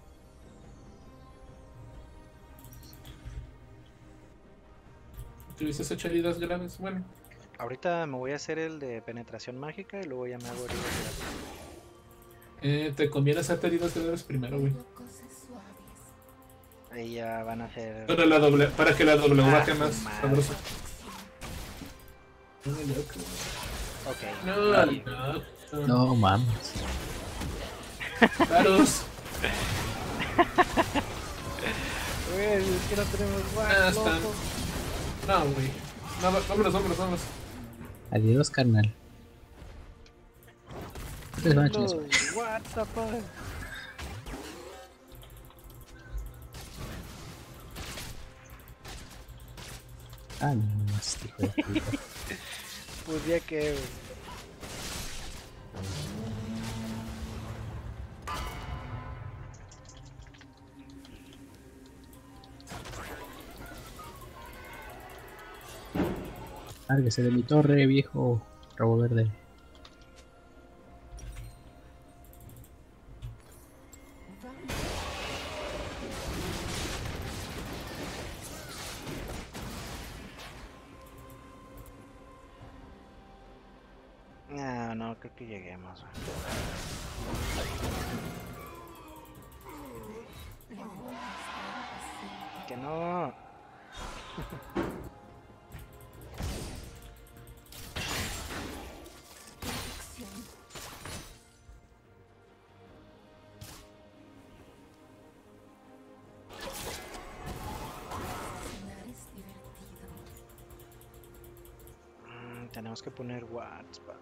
¿Tuviste hecho heridas graves? Bueno, Ahorita me voy a hacer el de penetración mágica y luego ya me hago heridas graves. te conviene hacerte heridas graves primero, güey. Oigo cosas suaves. Ahí ya van a ser. Para que la doble Ah, baje su más madre. sabroso. Ok. No, ahí. no. No mames. Varus. Güey, es que no tenemos Ah, guas, están. loco. No, güey. No, vámonos. Adiós, carnal. Ustedes van a echar Los las- what the fuck. Ah, no, más, hijo de puta. Pues ya que. Lárguese de mi torre, viejo. Rabo verde. No, no creo que lleguemos. La bola está Que no. protección. Cenar es divertido. Tenemos que poner WhatsApp.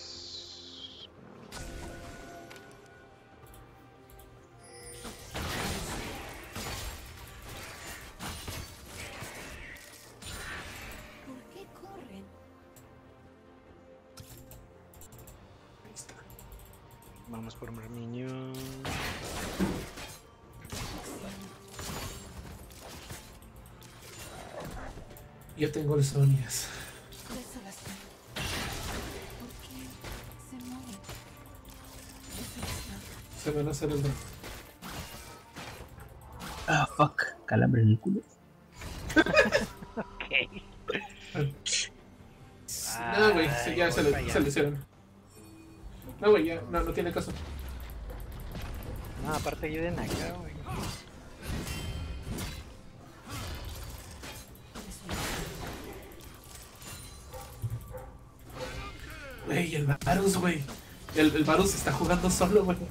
¿Por qué corren? Vamos por Minion. Yo tengo el Sonias. Desolación. ¿Por qué se mueven? Desolación. Se van a hacer el drama. Ah, fuck. Calambre en el culo. Ok. No, güey, sí, ya Ay, se voy le para allá. hicieron. No, güey, ya, no tiene caso. No, aparte ayuden acá, güey. Güey, el Varus, güey. El Varus está jugando solo, güey.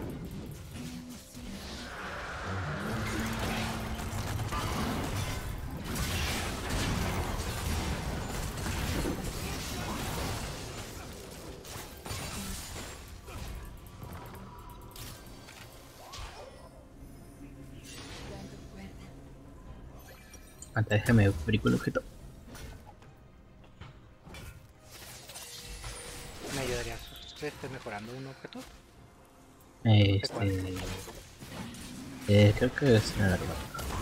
Dando cuerda. Anta, déjame fabrico el objeto. ¿Me ayudarías mejorando un objeto? Creo que es una larga.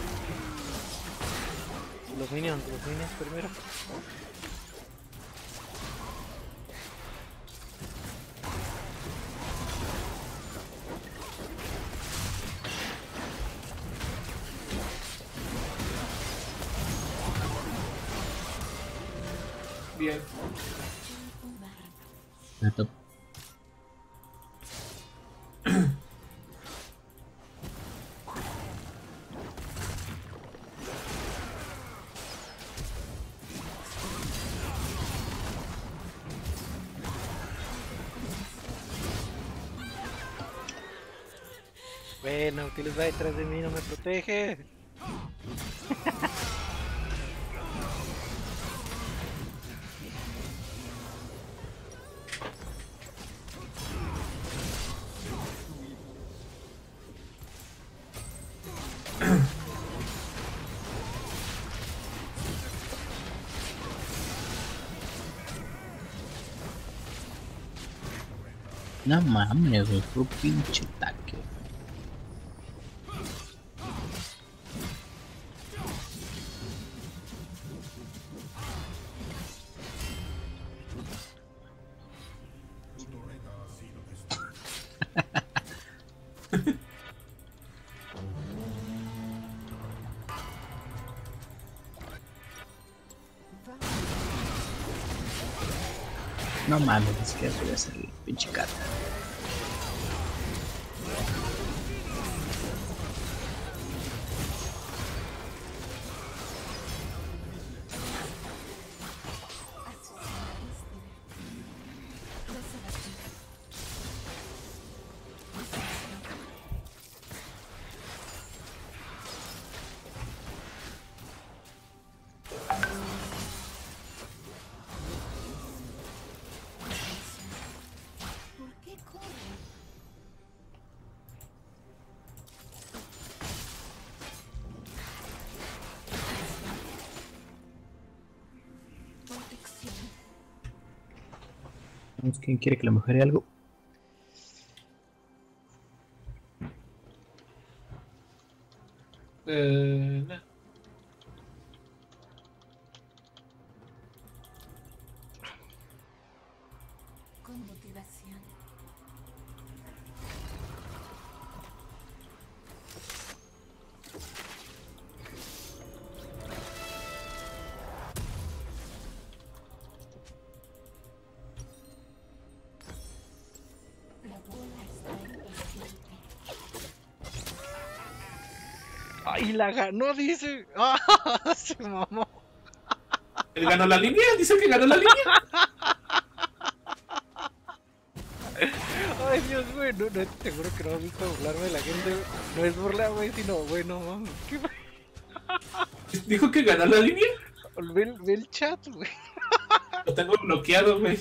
Los minions primero. Bien. La top. Bueno, Nautilus va detrás de mí, no me protege. No mames, güey, fue un pinche ataque. Tu torreta ha sido destruida. No mames, es que voy a hacer el pinche carta. ¿Por qué corren? Protección. ¿Quién quiere que le mejore algo? No. Con motivación. La bola está impaciente. Y la ganó, dice. ¡Ah! Se mamó. Él ganó la línea, dice que ganó la línea. Ay, Dios, güey. No, no, te juro que no me gusta burlarme de la gente. No es burla, güey, sino, güey, no mames. ¿Qué Dijo que ganó la línea. ve el chat, güey. Lo tengo bloqueado, güey.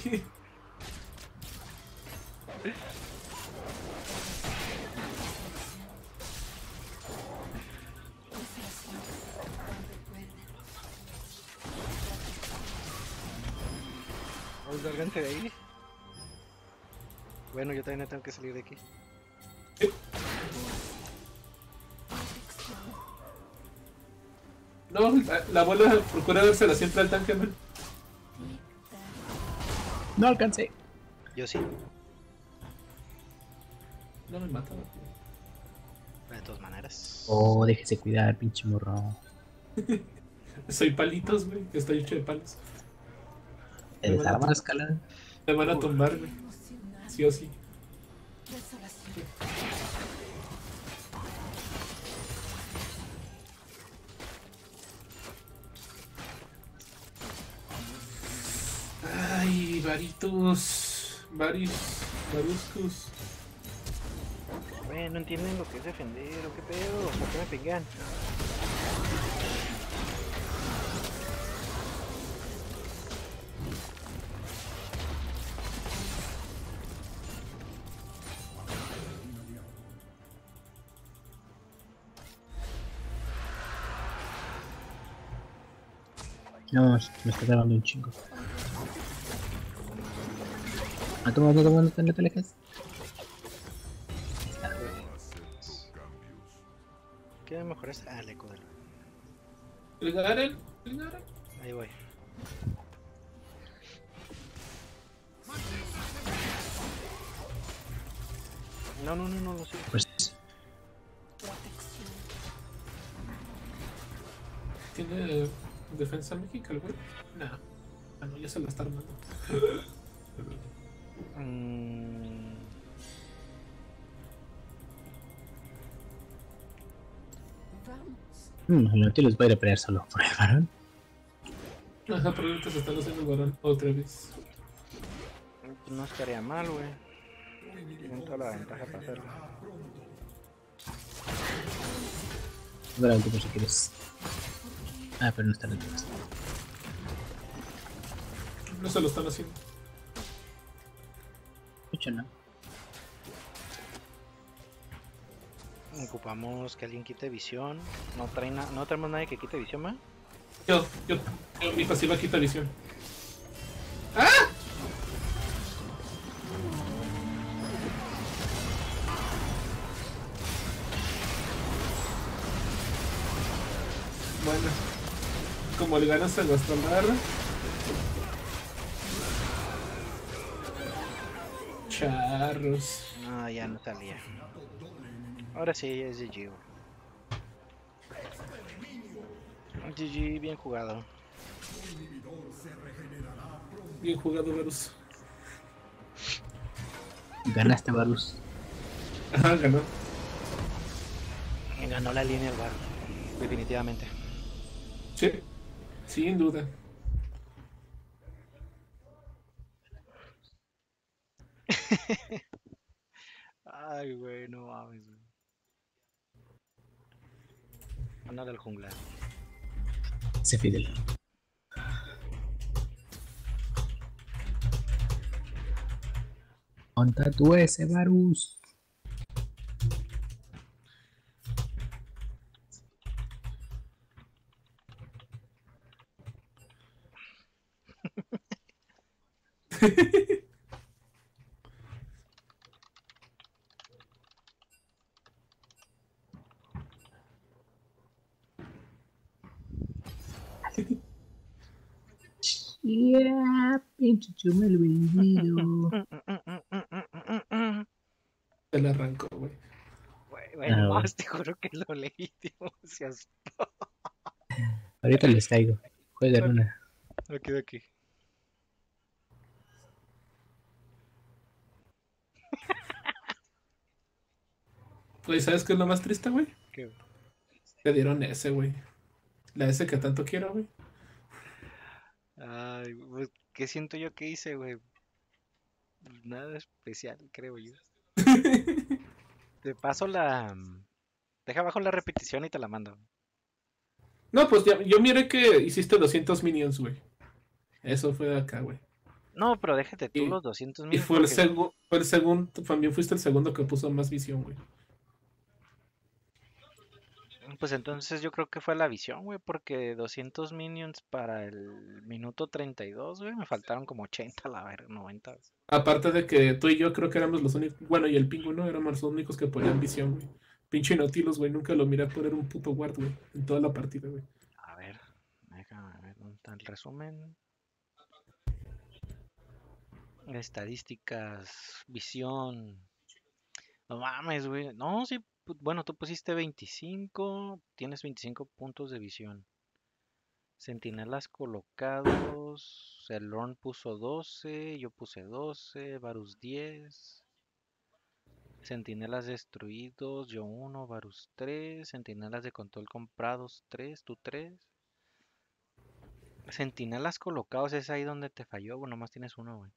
Vamos, sálganse de ahí. Bueno, yo también tengo que salir de aquí. No, la abuela procura dársela siempre al tanque, man. No alcancé. Yo sí. No me mata. De todas maneras. Oh, déjese cuidar, pinche morro. Soy palitos, güey. Estoy hecho de palos. ¿Te desarma la escalada? Me van a tumbar, güey. Sí o sí. Desolación. Ay, varitos. Varuscus. Güey, no entienden lo que es defender o qué pedo. ¿Por qué me pegan? No, me está grabando un chingo. Toma, no te alejes. ¿Qué mejor es? Ah, el eco del... ¿El Garen? Ahí voy. No sé. Pues ¿Tiene defensa mágica el güey? Nah. Ah, no, ya se la está armando. Vamos. el Nautilus va a ir a pelear solo por el varón. Ajá, pero ahorita se están haciendo el varón otra vez. No estaría mal, güey. Tienen toda la ventaja para hacerlo. Ahora el último si quieres. Ah, pero no está en el último. No se lo están haciendo. Mucho no. Ocupamos que alguien quite visión. No tenemos nadie que quite visión, ¿ma? Yo, mi pasiva quita visión. Bueno, como le ganas a nuestra barra. Charros. No, ya no salía. Ahora sí, es GG, güey. GG, bien jugado. Bien jugado, Varus. Ganaste, Varus. Ajá, ganó. Ganó la línea el bar. Definitivamente. Sí, sin duda. Ay, güey, no mames, güey. Ándale al jungla. Se Fidel. Monta tú ese, Varus. Yeah, pinche chumel vendido. Se le arrancó, güey. Güey, no mames, te juro que lo leí, tío. Se asustó. Ahorita les caigo. Jueguen una. Ok. Pues, ¿sabes qué es lo más triste, güey? ¿Qué? Te dieron ese, güey. La S que tanto quiero, güey. Ay, pues, ¿qué siento yo que hice, güey? Nada especial, creo yo. Te paso la... Deja abajo la repetición y te la mando. No, pues ya, yo miré que hiciste 200 minions, güey. Eso fue de acá, güey. No, pero déjate tú Y, los 200 y mil porque... fue el segundo, también fuiste el segundo que puso más visión, güey. Pues entonces yo creo que fue la visión, güey, porque 200 minions para el minuto 32, güey, me faltaron como 80, la verga, 90. Aparte de que tú y yo creo que éramos los únicos, bueno, y el pingüino éramos los únicos que ponían visión, güey. Pinche Nautilus, güey, nunca lo miré poner un puto ward, güey, en toda la partida, güey. A ver, déjame ver dónde está el resumen. Estadísticas, visión. No mames, güey. No, sí, bueno, tú pusiste 25, tienes 25 puntos de visión. Centinelas colocados, el Lorn puso 12, yo puse 12, Varus 10. Centinelas destruidos, yo 1, Varus 3. Centinelas de control comprados 3, tú 3. Centinelas colocados es ahí donde te falló, bueno, nomás tienes uno, güey.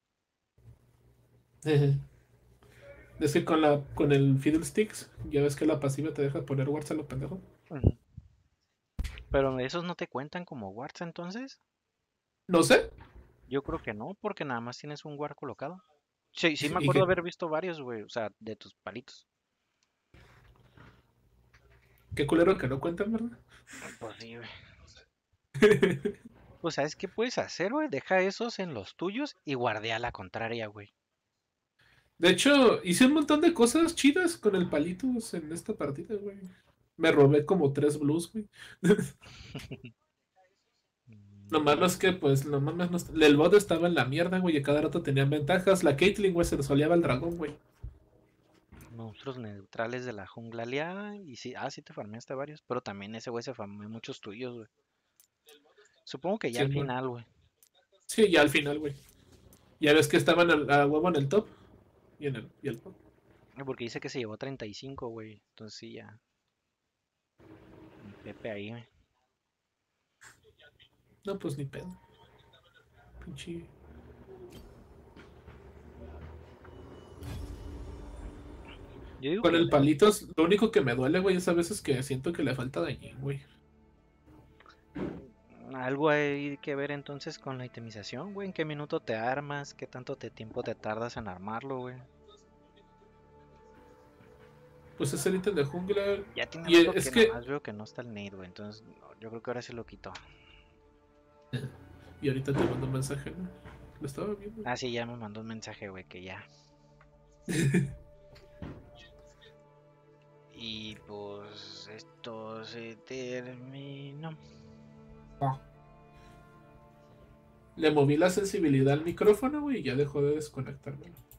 Es que con el Fiddlesticks, ya ves que la pasiva te deja poner wards a lo pendejo. Ujú. Pero esos no te cuentan como wards entonces. No sé. Yo creo que no, porque nada más tienes un ward colocado. Sí, sí me Y acuerdo que, haber visto varios, güey, o sea, de tus palitos. qué culero que no cuentan, ¿verdad? Pues sí, güey. Pues ¿sabes qué puedes hacer, güey? Deja esos en los tuyos y guardea la contraria, güey. De hecho, hice un montón de cosas chidas con el palitos en esta partida, güey. Me robé como 3 blues, güey. Lo malo es que, pues, lo más el bot estaba en la mierda, güey, y a cada rato tenían ventajas. La Caitlyn, güey, se le soleaba el dragón, güey. Monstruos neutrales de la jungla aliada. Y sí, sí te farmeaste varios. Pero también ese güey se farmeó muchos tuyos, güey. Supongo que ya Sí, al güey. final, güey. Sí, ya al final, güey. Ya ves que estaban a huevo en el top y el bot. Porque dice que se llevó 35, güey. Entonces sí, ya. Un Pepe ahí, güey. No, pues ni pedo. Pinche. Yo digo Con que el palitos, lo único que me duele, güey, es a veces que siento que le falta dañín, güey. algo hay que ver entonces con la itemización, güey. ¿En qué minuto te armas? ¿Qué tanto tiempo te tardas en armarlo, güey? Pues es el ítem de jungla. Ya tiene Y rato es que que. nomás veo que no está el nade, güey. Entonces, no, yo creo que ahora se lo quitó. Y ahorita te mando un mensaje, ¿no? Lo estaba viendo. Ah, sí, ya me mandó un mensaje, güey, que ya. Y pues esto se terminó. Ah. Le moví la sensibilidad al micrófono, güey, y ya dejó de desconectármelo.